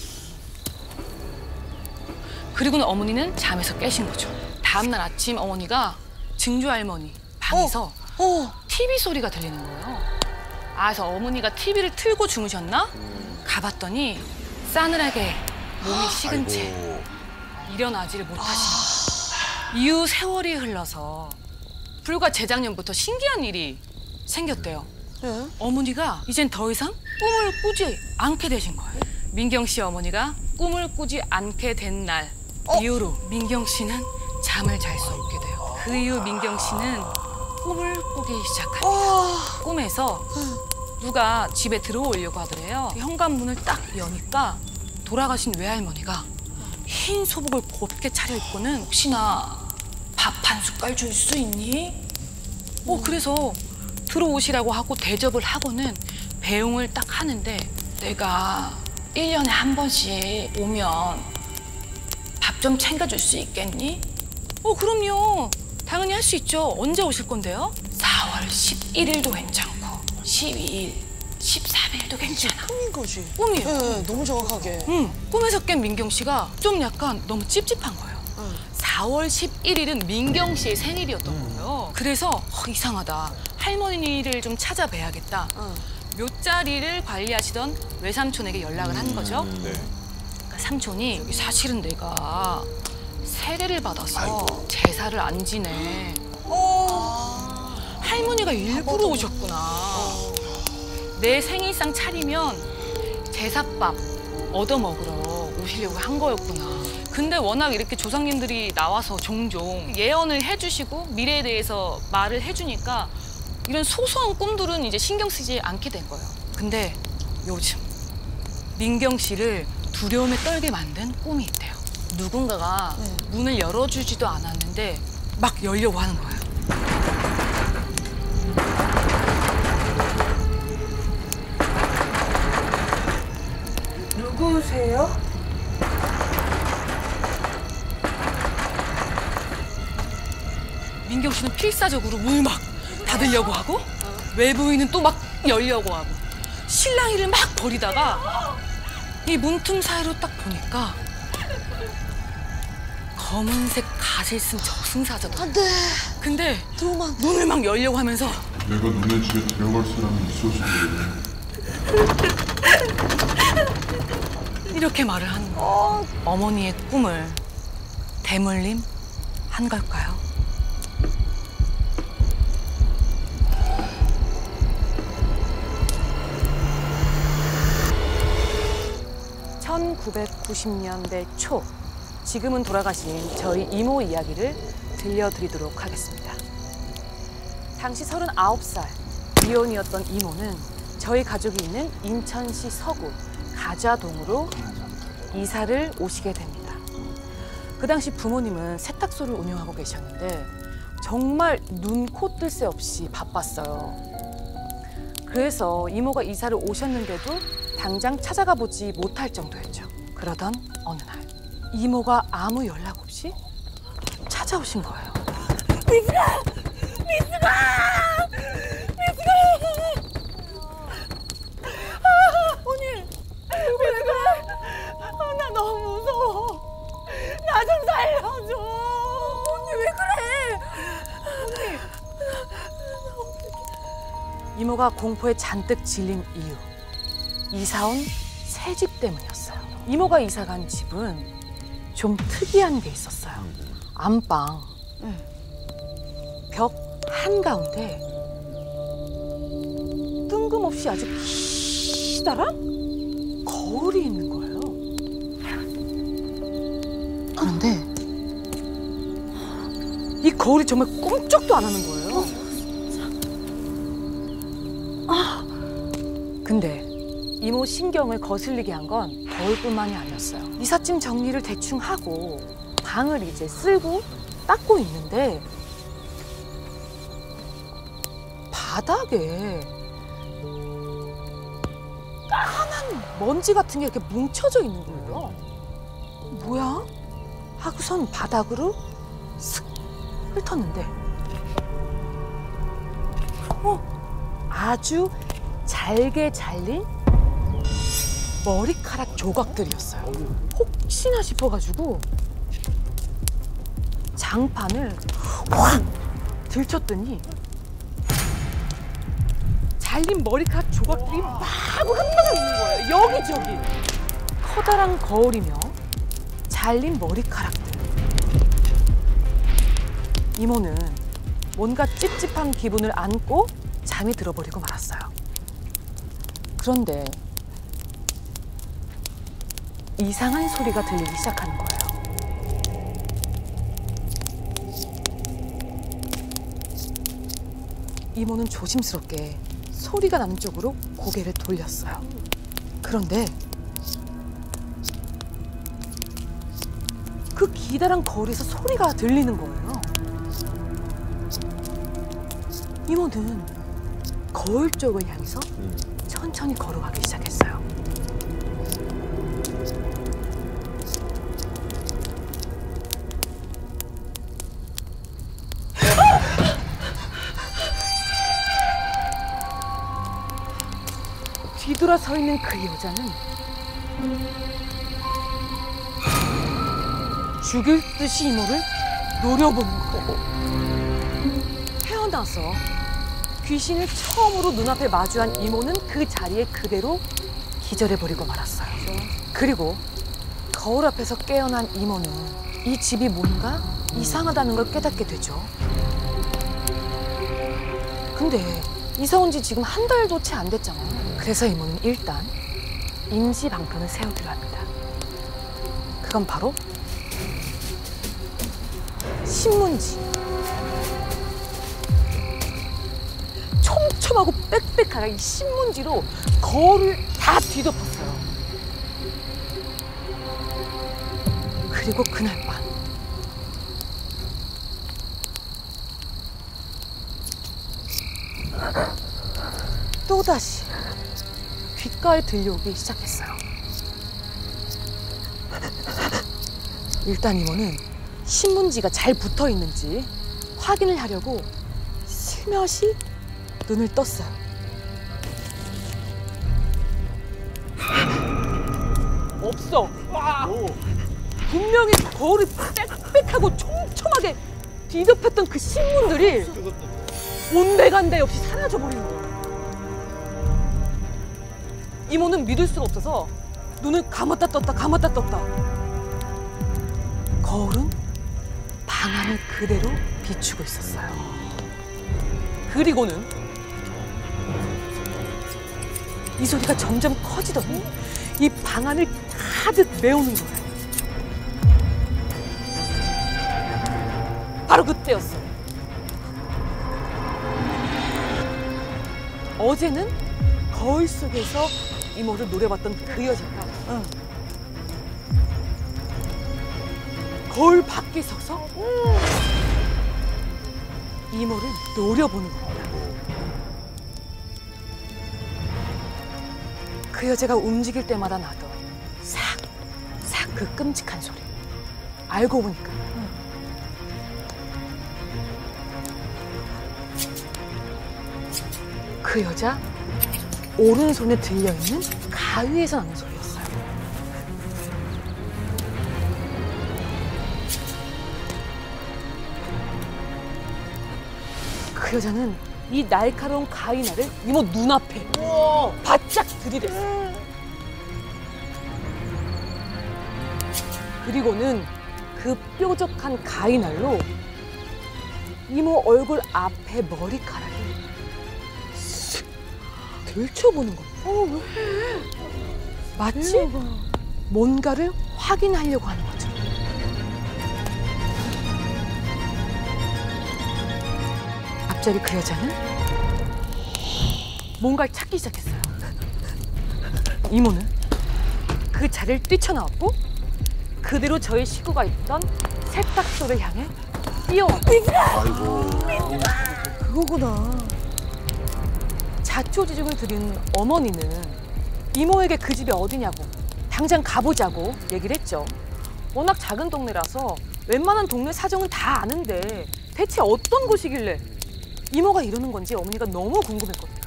Speaker 1: 그리고는 어머니는 잠에서 깨신 거죠. 다음날 아침 어머니가 증조 할머니 방에서 TV 소리가 들리는 거예요. 그래서 어머니가 TV를 틀고 주무셨나? 가봤더니 싸늘하게 몸이 식은 채 일어나지를 못하시는 거예요. 이후 세월이 흘러서 불과 재작년부터 신기한 일이 생겼대요. 어머니가 이젠 더 이상 꿈을 꾸지 않게 되신 거예요. 민경 씨 어머니가 꿈을 꾸지 않게 된 날 이후로 민경 씨는 잠을 잘 수 없게 돼요. 그 이후 민경 씨는 꿈을 꾸기 시작합니다.
Speaker 3: 아,
Speaker 1: 꿈에서 누가 집에 들어오려고 하더래요. 현관문을 딱 여니까 돌아가신 외할머니가 흰 소복을 곱게 차려입고는 혹시나 밥 한 숟갈 줄 수 있니? 그래서 들어오시라고 하고 대접을 하고는 배웅을 딱 하는데 내가 1년에 한 번씩 오면 밥 좀 챙겨줄 수 있겠니? 그럼요. 당연히 할 수 있죠. 언제 오실 건데요? 4월 11일도 괜찮고 12일, 13일도 괜찮아.
Speaker 3: 꿈인 거지.
Speaker 1: 꿈이에요.
Speaker 3: 네, 너무 정확하게.
Speaker 1: 꿈에서 깬 민경 씨가 좀 약간 너무 찝찝한 거예요. 4월 11일은 민경 씨의 생일이었던 거예요. 그래서 이상하다. 할머니를 좀 찾아뵈야겠다. 묘자리를 관리하시던 외삼촌에게 연락을 한 거죠.
Speaker 4: 네.
Speaker 1: 그러니까 삼촌이 사실은 내가 세례를 받아서 제사를 안 지내. 할머니가 일부러 오셨구나. 내 생일상 차리면 제사밥 얻어먹으러 오시려고 한 거였구나. 근데 워낙 이렇게 조상님들이 나와서 종종 예언을 해주시고 미래에 대해서 말을 해주니까 이런 소소한 꿈들은 이제 신경 쓰지 않게 된 거예요. 근데 요즘 민경 씨를 두려움에 떨게 만든 꿈이 있대요. 누군가가 문을 열어주지도 않았는데 막 열려고 하는 거예요.
Speaker 3: 누구세요?
Speaker 1: 민경 씨는 필사적으로 문을 막 닫으려고 하고 외부인은 또 막 열려고 하고 실랑이를 막 벌이다가 이 문틈 사이로 딱 보니까 검은색 갓을 쓴 저승사자도.
Speaker 3: 안 돼.
Speaker 1: 근데
Speaker 3: 들어오면 안 돼.
Speaker 1: 문을 막 열려고 하면서
Speaker 7: 내가 너네 집에 데려갈 사람이 있어서 그래.
Speaker 1: 이렇게 말을 하는 거예요. 어머니의 꿈을 대물림 한 걸까요? (1990년대) 초 지금은 돌아가신 저희 이모 이야기를 들려드리도록 하겠습니다. 당시 39살 미혼이었던 이모는 저희 가족이 있는 인천시 서구 가좌동으로 이사를 오시게 됩니다. 그 당시 부모님은 세탁소를 운영하고 계셨는데 정말 눈, 코 뜰 새 없이 바빴어요. 그래서 이모가 이사를 오셨는데도 당장 찾아가 보지 못할 정도였죠. 그러던 어느 날 이모가 아무 연락 없이 찾아오신 거예요. 미숙아! 미숙아! 미숙아! 언니! 왜 그래? 나 너무 무서워. 나 좀 살려줘. 언니 왜 그래? 언니. 이모가 공포에 잔뜩 질린 이유. 이사 온 새 집 때문이었어요. 이모가 이사 간 집은 좀 특이한 게 있었어요. 안방 벽 한가운데 뜬금없이 아주 기다란 거울이 있는 거예요. 그런데 이 거울이 정말 꿈쩍도 안 하는 거예요. 근데 이모 신경을 거슬리게 한 건 거울뿐만이 아니었어요. 이삿짐 정리를 대충 하고 방을 이제 쓸고 닦고 있는데 바닥에 까만 먼지 같은 게 이렇게 뭉쳐져 있는 거예요. 뭐야? 하고선 바닥으로 슥 훑었는데 아주 잘게 잘린 머리카락 조각들이었어요. 혹시나 싶어가지고 장판을 확 들쳤더니 잘린 머리카락 조각들이 막 흩어져 있는 거예요. 여기저기. 커다란 거울이며 잘린 머리카락들. 이모는 뭔가 찝찝한 기분을 안고 잠이 들어버리고 말았어요. 그런데 이상한 소리가 들리기 시작하는 거예요. 이모는 조심스럽게 소리가 나는 쪽으로 고개를 돌렸어요. 그런데 그 기다란 거리에서 소리가 들리는 거예요. 이모는 거울 쪽을 향해서 천천히 걸어가기 시작했어요. 뒤돌아 서 있는 그 여자는 죽일 듯이 이모를 노려보는 거예요. 태어나서 귀신을 처음으로 눈앞에 마주한 이모는 그 자리에 그대로 기절해버리고 말았어요. 그리고 거울 앞에서 깨어난 이모는 이 집이 뭔가 이상하다는 걸 깨닫게 되죠. 근데 이사 온 지 지금 한 달도 채 안 됐잖아요. 그래서 이모는 일단 임시 방편을 세우기로 합니다. 그건 바로 신문지. 촘촘하고 빽빽하게 이 신문지로 거울을 다 뒤덮었어요. 그리고 그날 밤 또다시 귓가에 들려오기 시작했어요. 일단 이모는 신문지가 잘 붙어 있는지 확인을 하려고 슬며시 눈을 떴어요. 없어. 분명히 거울이 빽빽하고 촘촘하게 뒤덮였던 그 신문들이 온데간데 없이 사라져버린 거예요. 이모는 믿을 수가 없어서 눈을 감았다 떴다 감았다 떴다. 거울은 방안을 그대로 비추고 있었어요. 그리고는 이 소리가 점점 커지더니 이 방안을 가득 메우는 거예요. 바로 그때였어요. 어제는 거울 속에서 이모를 노려봤던 그 여자가 거울 밖에 서서 이모를 노려보는 겁니다. 그 여자가 움직일 때마다 나던 싹 그 끔찍한 소리. 알고 보니까 그 여자 오른손에 들려있는 가위에서 나는 소리였어요. 그 여자는 이 날카로운 가위날을 이모 눈앞에 바짝 들이댔어요. 그리고는 그 뾰족한 가위날로 이모 얼굴 앞에 머리카락을 쓱 들춰보는 거예요. 왜? 마치 뭔가를 확인하려고 하는 거죠. 갑자기 그 여자는 뭔가를 찾기 시작했어요. 이모는 그 자리를 뛰쳐나왔고 그대로 저희 식구가 있던 세탁소를 향해 뛰어왔어요. 그거구나. 자초지종을 들은 어머니는 이모에게 그 집이 어디냐고 당장 가보자고 얘기를 했죠. 워낙 작은 동네라서 웬만한 동네 사정은 다 아는데 대체 어떤 곳이길래 이모가 이러는 건지 어머니가 너무 궁금했거든요.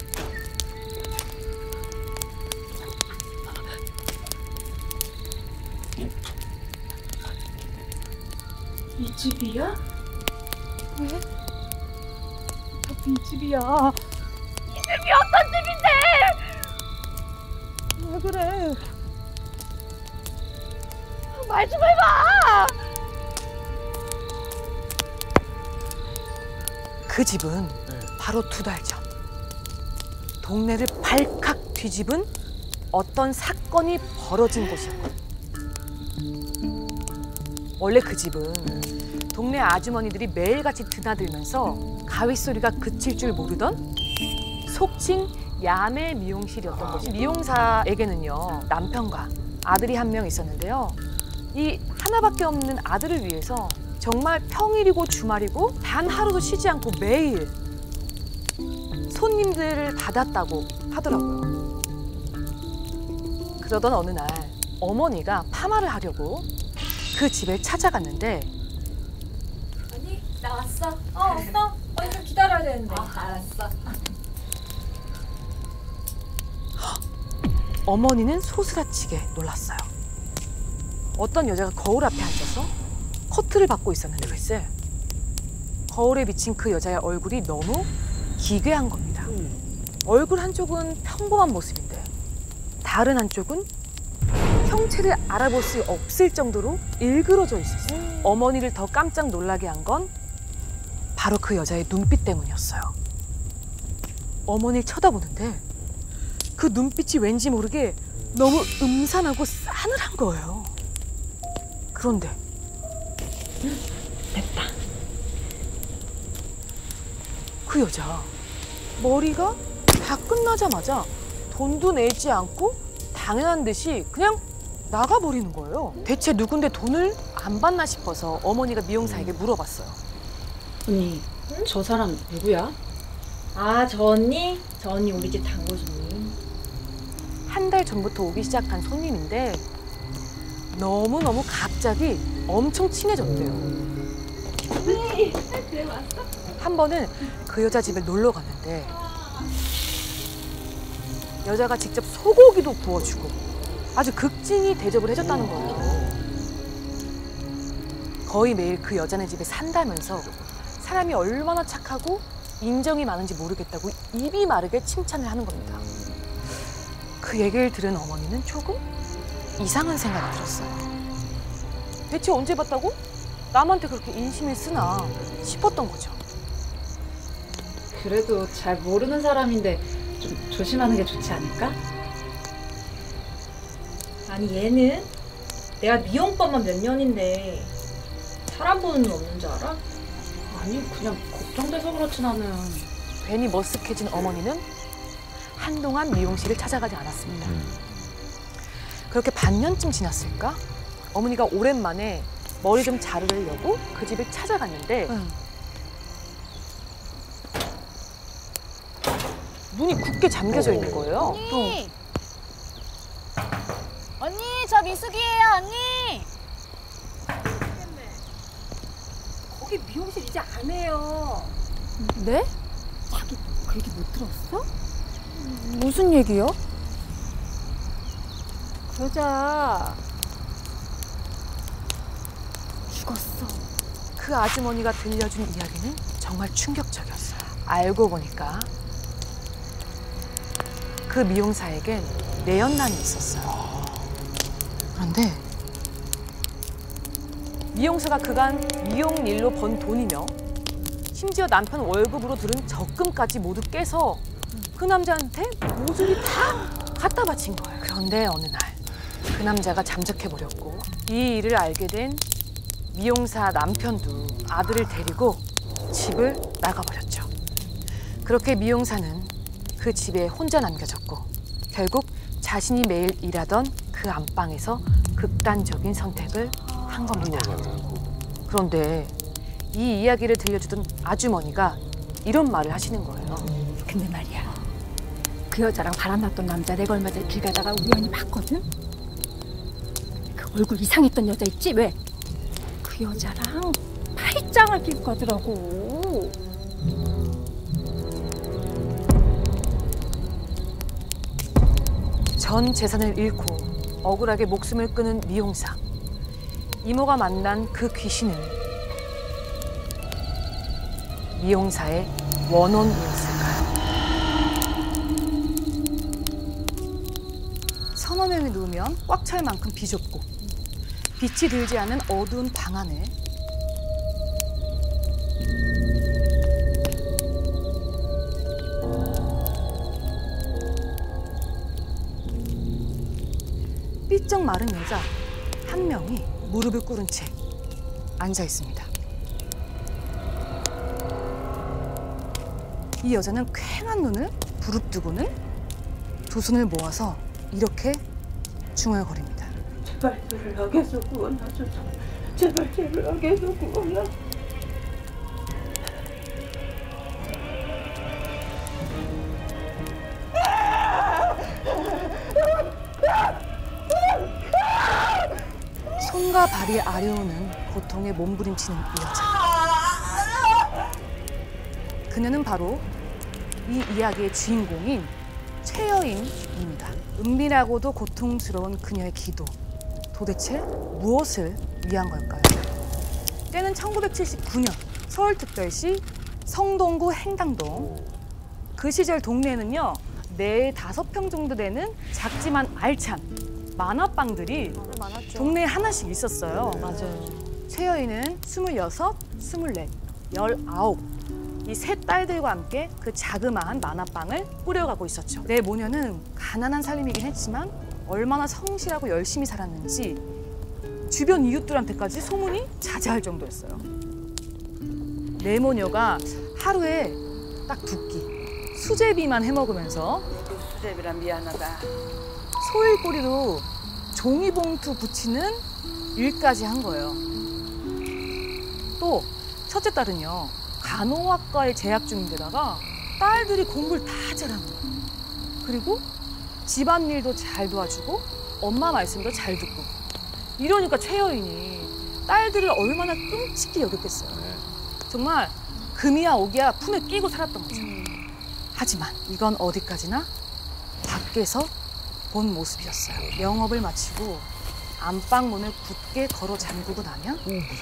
Speaker 6: 이 집이야?
Speaker 1: 왜? 이 집이야.
Speaker 6: 이 집이 어떤 집인데?
Speaker 1: 왜 그래?
Speaker 6: 말 좀 해봐.
Speaker 1: 그 집은 바로 2달 전 동네를 발칵 뒤집은 어떤 사건이 벌어진 곳이었거든요. 원래 그 집은 동네 아주머니들이 매일같이 드나들면서 가위 소리가 그칠 줄 모르던 속칭 야매 미용실이었던 거지. 미용사에게는요, 남편과 아들이 한 명 있었는데요. 이 하나밖에 없는 아들을 위해서 정말 평일이고 주말이고 단 하루도 쉬지 않고 매일 손님들을 받았다고 하더라고요. 그러던 어느 날 어머니가 파마를 하려고 그 집에 찾아갔는데
Speaker 5: 언니 나 왔어. 왔어? 언니 좀 기다려야 되는데. 알았어.
Speaker 1: 어머니는 소스라치게 놀랐어요. 어떤 여자가 거울 앞에 앉아서 커트를 받고 있었는데 글쎄, 거울에 비친 그 여자의 얼굴이 너무 기괴한 겁니다. 얼굴 한쪽은 평범한 모습인데 다른 한쪽은 형체를 알아볼 수 없을 정도로 일그러져 있었어요. 어머니를 더 깜짝 놀라게 한 건 바로 그 여자의 눈빛 때문이었어요. 어머니를 쳐다보는데 그 눈빛이 왠지 모르게 너무 음산하고 싸늘한 거예요. 그런데 됐다. 그 여자 머리가 다 끝나자마자 돈도 내지 않고 당연한 듯이 그냥 나가버리는 거예요. 대체 누군데 돈을 안 받나 싶어서 어머니가 미용사에게 물어봤어요.
Speaker 8: 언니, 저 사람 누구야?
Speaker 5: 아, 저 언니? 저 언니 우리 집 단골손님.
Speaker 1: 한 달 전부터 오기 시작한 손님인데 너무너무 갑자기 엄청 친해졌대요. 한 번은 그 여자 집에 놀러 갔는데 여자가 직접 소고기도 구워주고 아주 극진히 대접을 해줬다는 거예요. 거의 매일 그 여자네 집에 산다면서 사람이 얼마나 착하고 인정이 많은지 모르겠다고 입이 마르게 칭찬을 하는 겁니다. 그 얘기를 들은 어머니는 조금 이상한 생각이 들었어요. 대체 언제 봤다고? 남한테 그렇게 인심을 쓰나 싶었던 거죠.
Speaker 8: 그래도 잘 모르는 사람인데 좀 조심하는 게 좋지 않을까?
Speaker 5: 아니 얘는 내가 미용법만 몇 년인데 사람 보는 눈 없는 줄 알아?
Speaker 8: 아니, 그냥 걱정돼서 그렇지 나는.
Speaker 1: 괜히 머쓱해진 어머니는 한동안 미용실을 찾아가지 않았습니다. 그렇게 반년쯤 지났을까? 어머니가 오랜만에 머리 좀 자르려고 그 집을 찾아갔는데 문이 굳게 잠겨져 있는 거예요.
Speaker 6: 언니! 언니, 저 미숙이에요, 언니!
Speaker 5: 거기 미용실 이제 안 해요.
Speaker 1: 네?
Speaker 6: 자기 그 얘기 못 들었어? 무슨 얘기요? 그 여자 죽었어.
Speaker 1: 그 아주머니가 들려준 이야기는 정말 충격적이었어요. 알고 보니까 그 미용사에겐 내연남이 있었어요. 그런데 미용사가 그간 미용 일로 번 돈이며 심지어 남편 월급으로 들은 적금까지 모두 깨서 그 남자한테 모조리 다 갖다 바친 거예요. 그런데 어느 날 그 남자가 잠적해버렸고 이 일을 알게 된 미용사 남편도 아들을 데리고 집을 나가버렸죠. 그렇게 미용사는 그 집에 혼자 남겨졌고 결국 자신이 매일 일하던 그 안방에서 극단적인 선택을 한 겁니다. 그런데 이 이야기를 들려주던 아주머니가 이런 말을 하시는 거예요.
Speaker 6: 근데 말이야, 그 여자랑 바람났던 남자 내가 얼마 전에 길 가다가 우연히 봤거든? 그 얼굴 이상했던 여자 있지? 왜? 그 여자랑 팔짱을 끼고 가더라고.
Speaker 1: 전 재산을 잃고 억울하게 목숨을 끊은 미용사. 이모가 만난 그 귀신은 미용사의 원혼이었을까요? 서너 명이 누우면 꽉 찰 만큼 비좁고 빛이 들지 않은 어두운 방 안에 삐쩍 마른 여자 한 명이 무릎을 꿇은 채 앉아 있습니다. 이 여자는 퀭한 눈을 부릅뜨고는 두 손을 모아서 이렇게 중얼거립니다.
Speaker 2: 제발 저를 악에서 구원하소서. 제발 저를 악에서 구원하소서.
Speaker 1: 손과 발이 아려오는 고통에 몸부림치는 이 여자. 그녀는 바로 이 이야기의 주인공인 최여인입니다. 은밀하고도 고통스러운 그녀의 기도. 도대체 무엇을 위한 걸까요? 때는 1979년 서울특별시 성동구 행당동. 그 시절 동네에는요, 4~5평 정도 되는 작지만 알찬 만화방들이 동네에 하나씩 있었어요.
Speaker 3: 맞아요.
Speaker 1: 최여인은 26, 24, 19 이 세 딸들과 함께 그 자그마한 만화방을 꾸려가고 있었죠. 내 모녀는 가난한 살림이긴 했지만 얼마나 성실하고 열심히 살았는지 주변 이웃들한테까지 소문이 자자할 정도였어요. 내 모녀가 하루에 딱 2끼 수제비만 해먹으면서
Speaker 2: 수제비라 미안하다.
Speaker 1: 소일꼬리로 종이봉투 붙이는 일까지 한 거예요. 또 첫째 딸은요, 간호학과에 재학 중인데다가 딸들이 공부를 다 잘하는 거예요. 그리고 집안일도 잘 도와주고 엄마 말씀도 잘 듣고. 이러니까 최여인이 딸들을 얼마나 끔찍히 여겼겠어요. 정말 금이야 오기야 품에 끼고 살았던 거죠. 하지만 이건 어디까지나 밖에서 본 모습이었어요. 영업을 마치고 안방 문을 굳게 걸어 잠그고 나면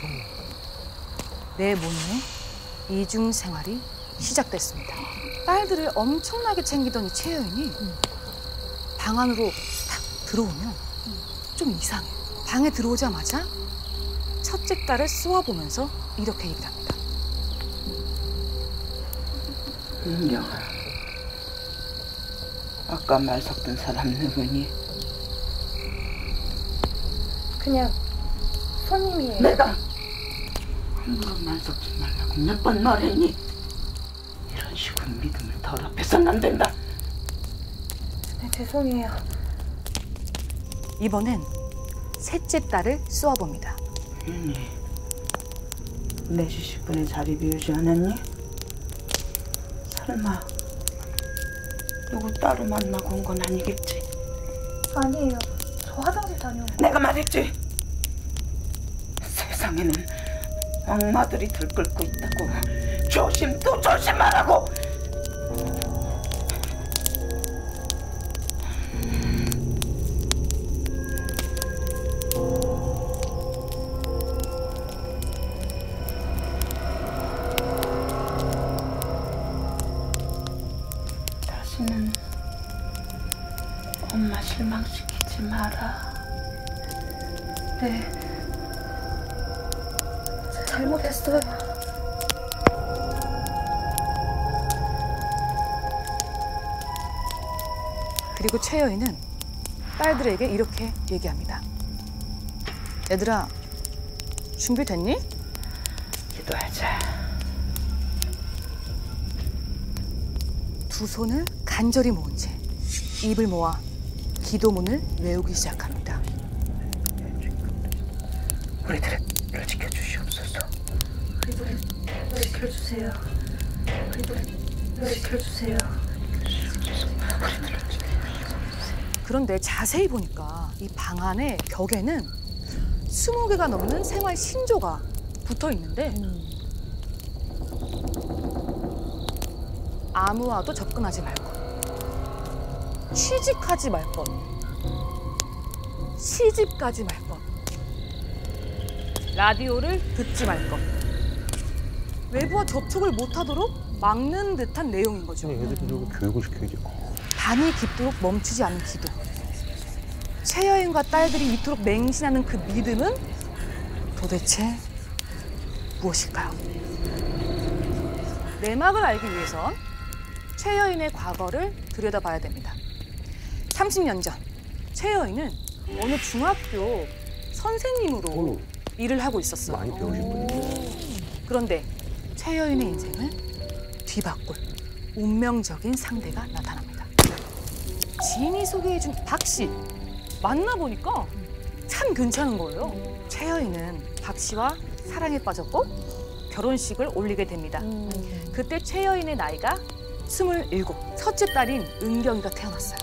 Speaker 1: 내 모녀의 이중 생활이 시작됐습니다. 딸들을 엄청나게 챙기던 이 최여인이 방 안으로 딱 들어오면 좀 이상해. 방에 들어오자마자 첫째 딸을 쏘아보면서 이렇게 얘기를 합니다.
Speaker 2: 은경아, 아까 말 섞던 사람 누구니?
Speaker 6: 그냥 손님이에요.
Speaker 2: 내가 함부로 말 섞지 말라고 몇 번 말했니? 이런 식으로 믿음을 더럽혀서는 안 된다.
Speaker 6: 네, 죄송해요.
Speaker 1: 이번엔 셋째 딸을 쏘아봅니다.
Speaker 2: 윤희, 4시 10분에 자리 비우지 않았니? 설마 누구 따로 만나고 온 건 아니겠지?
Speaker 6: 아니에요. 저 화장실 다녀오고.
Speaker 2: 내가 말했지. 세상에는 악마들이 들끓고 있다고. 조심 또 조심하라고. 다시는 엄마 실망시키지 마라.
Speaker 6: 네. 잘못했어요.
Speaker 1: 그리고 최여인은 딸들에게 이렇게 얘기합니다. 얘들아, 준비됐니?
Speaker 2: 기도하자.
Speaker 1: 두 손을 간절히 모은 채 입을 모아 기도문을 외우기 시작합니다.
Speaker 2: 우리들을 지켜주시옵소서.
Speaker 6: 우리들을 지켜주세요. 우리들을 지켜주세요.
Speaker 1: 그런데 자세히 보니까 이 방 안에 벽에는 20개가 넘는 생활 신조가 붙어 있는데 아무와도 접근하지 말 것, 취직하지 말 것, 시집가지 말 것, 라디오를 듣지 말 것, 외부와 접촉을 못하도록 막는 듯한 내용인 거죠.
Speaker 9: 애들이 저거 교육을 시켜야지.
Speaker 1: 밤이 깊도록 멈추지 않는 기도. 최여인과 딸들이 이토록 맹신하는 그 믿음은 도대체 무엇일까요? 내막을 알기 위해선 최여인의 과거를 들여다봐야 됩니다. 30년 전 최여인은 어느 중학교 선생님으로 일을 하고 있었어요.
Speaker 9: 많이 배우신 분인데.
Speaker 1: 그런데 최여인의 인생은 뒤바꿀 운명적인 상대가 나타납니다. 지인이 소개해준 박 씨. 만나보니까 참 괜찮은 거예요. 최여인은 박 씨와 사랑에 빠졌고 결혼식을 올리게 됩니다. 그때 최여인의 나이가 27. 첫째 딸인 은경이가 태어났어요.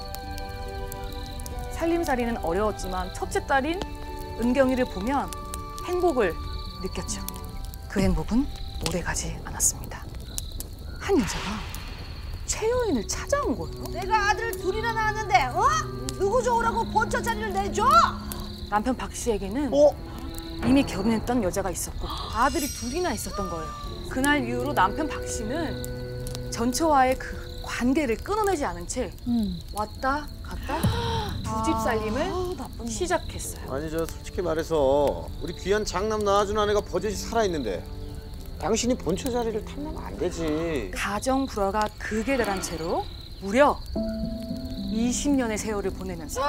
Speaker 1: 살림살이는 어려웠지만 첫째 딸인 은경이를 보면 행복을 느꼈죠. 그 행복은 오래가지 않았습니다. 한 여자가 최여인을 찾아온 거예요.
Speaker 3: 내가 아들 둘이나 낳았는데 누구 좋으라고 본처 자리를 내줘?
Speaker 1: 남편 박 씨에게는 이미 결혼했던 여자가 있었고 아들이 둘이나 있었던 거예요. 그날 이후로 남편 박 씨는 전처와의 그 관계를 끊어내지 않은 채 왔다 갔다 두 집 살림을 시작했어요.
Speaker 9: 아니 저 솔직히 말해서 우리 귀한 장남 낳아준 아내가 버젓이 살아있는데 당신이 본처 자리를 탐내면 안 되지.
Speaker 1: 가정 불화가 극에 달한 채로 무려 20년의 세월을 보내면서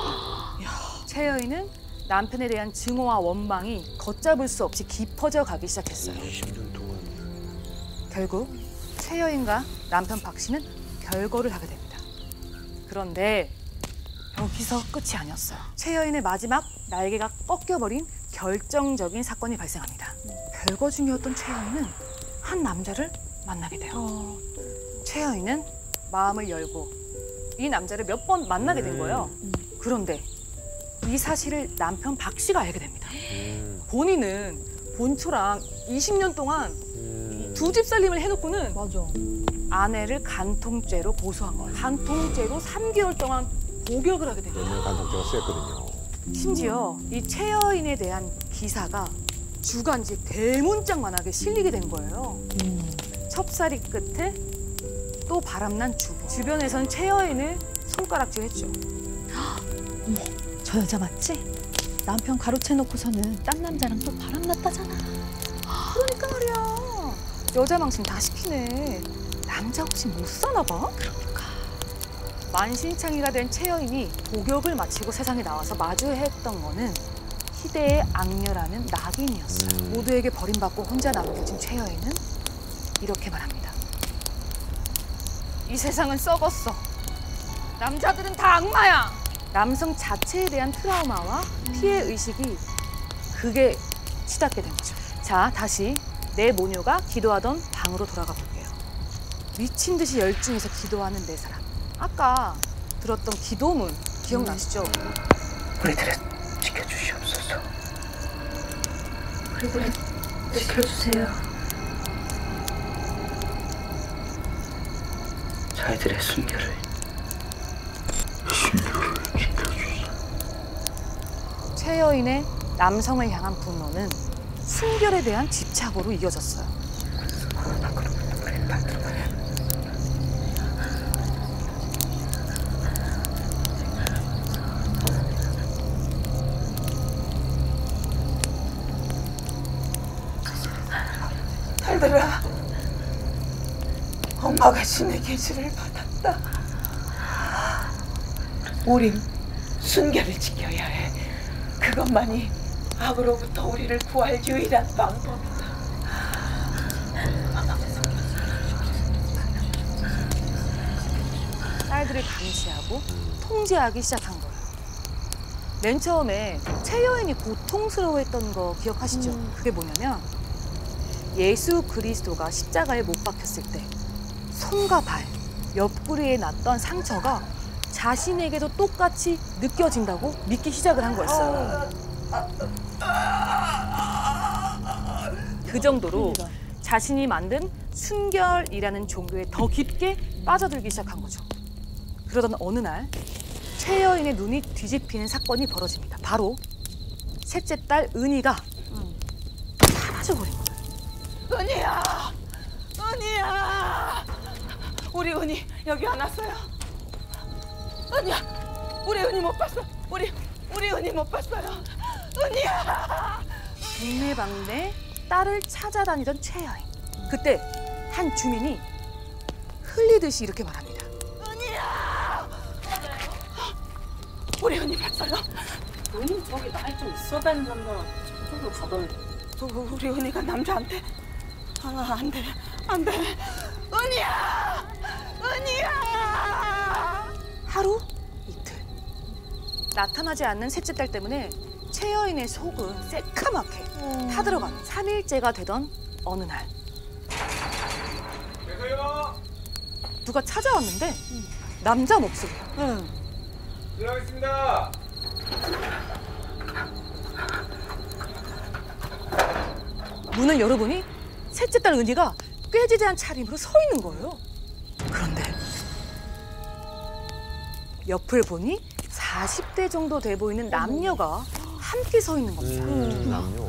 Speaker 1: 최여인은 남편에 대한 증오와 원망이 걷잡을 수 없이 깊어져 가기 시작했어요.
Speaker 9: 20년 동안.
Speaker 1: 결국 최여인과 남편 박 씨는 별거를 하게 됩니다. 그런데 여기서 끝이 아니었어요. 최여인의 마지막 날개가 꺾여버린 결정적인 사건이 발생합니다. 별거 중이었던 최여인은 한 남자를 만나게 돼요. 최여인은 마음을 열고 이 남자를 몇 번 만나게 된 거예요. 그런데 이 사실을 남편 박 씨가 알게 됩니다. 본인은 본초랑 20년 동안 두 집 살림을 해놓고는 아내를 간통죄로 고소한 거예요. 간통죄로 3개월 동안 복역을 하게 됩니다.
Speaker 9: 간통죄가 셌거든요.
Speaker 1: 심지어 이 최여인에 대한 기사가 주간지 대문짝만하게 실리게 된 거예요. 첩살이 끝에 또 바람난 주부. 주변에선 최여인을 손가락질했죠.
Speaker 6: 어머, 저 여자 맞지? 남편 가로채놓고서는 딴 남자랑 또 바람났다잖아.
Speaker 1: 그러니까 말이야. 여자 망신 다 시키네. 남자 없이 못 사나 봐.
Speaker 6: 그러니까.
Speaker 1: 만신창이가 된 최여인이 복역을 마치고 세상에 나와서 마주했던 거는 희대의 악녀라는 낙인이었어요. 모두에게 버림받고 혼자 남겨진 최여인은 이렇게 말합니다. 이 세상은 썩었어. 남자들은 다 악마야. 남성 자체에 대한 트라우마와 피해의식이 극에 치닫게 된 거죠. 자, 다시 내 모녀가 기도하던 방으로 돌아가 볼게요. 미친 듯이 열중해서 기도하는 네 사람. 아까 들었던 기도문 기억나시죠?
Speaker 2: 우리들을 지켜주시옵소서.
Speaker 6: 우리들을 지켜주세요.
Speaker 2: 저희들의 순결을
Speaker 7: 지켜주세요.
Speaker 1: 최여인의 남성을 향한 분노는 순결에 대한 집착으로 이어졌어요.
Speaker 2: 달들아, 엄마가 신의 계시를 받았다. 우린 순결을 지켜야 해. 그것만이 악으로부터 우리를 구할 유일한 방법이다.
Speaker 1: 딸들을 감시하고 통제하기 시작한 거예요. 맨 처음에 최여인이 고통스러워했던 거 기억하시죠? 그게 뭐냐면 예수 그리스도가 십자가에 못 박혔을 때 손과 발, 옆구리에 났던 상처가 자신에게도 똑같이 느껴진다고 믿기 시작을 한 거였어요. 그 정도로 자신이 만든 순결이라는 종교에 더 깊게 빠져들기 시작한 거죠. 그러던 어느 날 최여인의 눈이 뒤집히는 사건이 벌어집니다. 바로 셋째 딸 은희가 사라져버린 거예요.
Speaker 2: 은희야! 은희야! 우리 은희 여기 안 왔어요? 은희야! 우리 은희 못 봤어! 우리 은희 못 봤어요! 은희야!
Speaker 1: 동네방네 딸을 찾아다니던 최여인. 그때 한 주민이 흘리듯이 이렇게 말합니다.
Speaker 2: 은희야! 우리 은희 봤어요?
Speaker 3: 은희 저기 나이 좀 있어 다니는 남자 저쪽으로 가던데.
Speaker 2: 우리 은희가 남자한테 안 돼. 은희야!
Speaker 1: 하루, 이틀. 나타나지 않는 셋째 딸 때문에 최 여인의 속은 새카맣게 타들어가는 3일째가 되던 어느 날.
Speaker 4: 계세요?
Speaker 1: 누가 찾아왔는데 남자 목소리야.
Speaker 4: 들어가겠습니다.
Speaker 1: 문을 열어보니 셋째 딸 은희가 꾀지대한 차림으로 서 있는 거예요. 그런데 옆을 보니 40대 정도 돼 보이는 남녀가 함께 서 있는 겁니다.
Speaker 9: 남녀.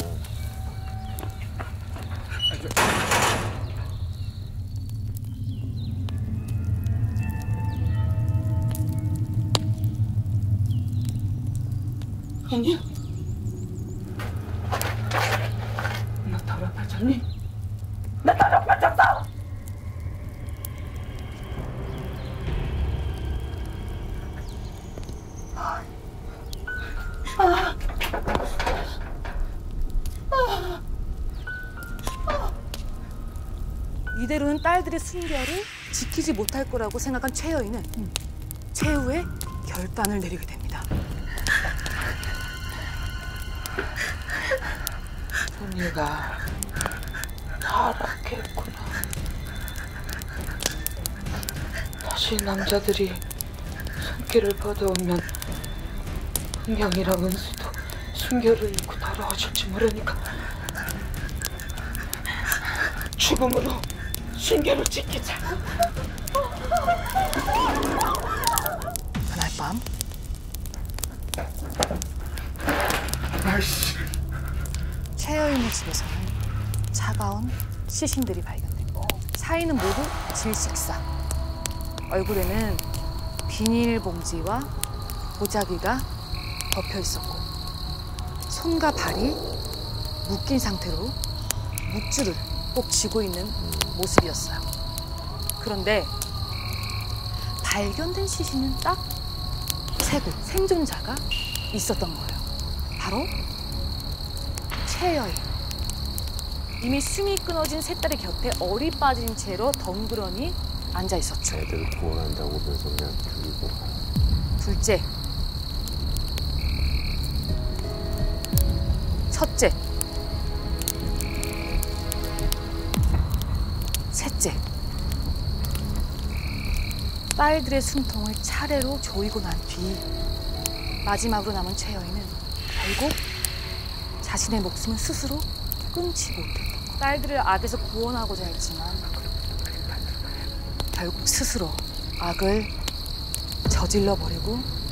Speaker 2: 언니? 나 더럽혀졌니? 나 더럽혀졌어!
Speaker 1: 이대로는 딸들의 순결을 지키지 못할 거라고 생각한 최 여인은 최후의 결단을 내리게 됩니다.
Speaker 2: 언니가 타락했구나. 다시 남자들이 손길을 받아오면 흥경이랑 은수도 순결을 잃고 돌아오실지 모르니까 죽음으로 순결을 지키자.
Speaker 1: 그날 밤 최 여인의 집에서는 차가운 시신들이 발견되고 사인은 모두 질식사. 얼굴에는 비닐봉지와 보자기가 덮여 있었고 손과 발이 묶인 상태로 묵주를 꼭 쥐고 있는 모습이었어요. 그런데 발견된 시신은 딱 3곳 생존자가 있었던 거예요. 바로 최 여인. 이미 숨이 끊어진 세 딸의 곁에 얼이 빠진 채로 덩그러니 앉아 있었죠.
Speaker 9: 애들을 구원한다고 그래서 그냥 들고 가.
Speaker 1: 둘째, 첫째, 셋째. 딸들의 숨통을 차례로 조이고 난 뒤 마지막으로 남은 최 여인은 결국 자신의 목숨을 스스로 끊지 못했던 것. 딸들을 악에서 구원하고자 했지만 결국 스스로 악을 저질러 버리고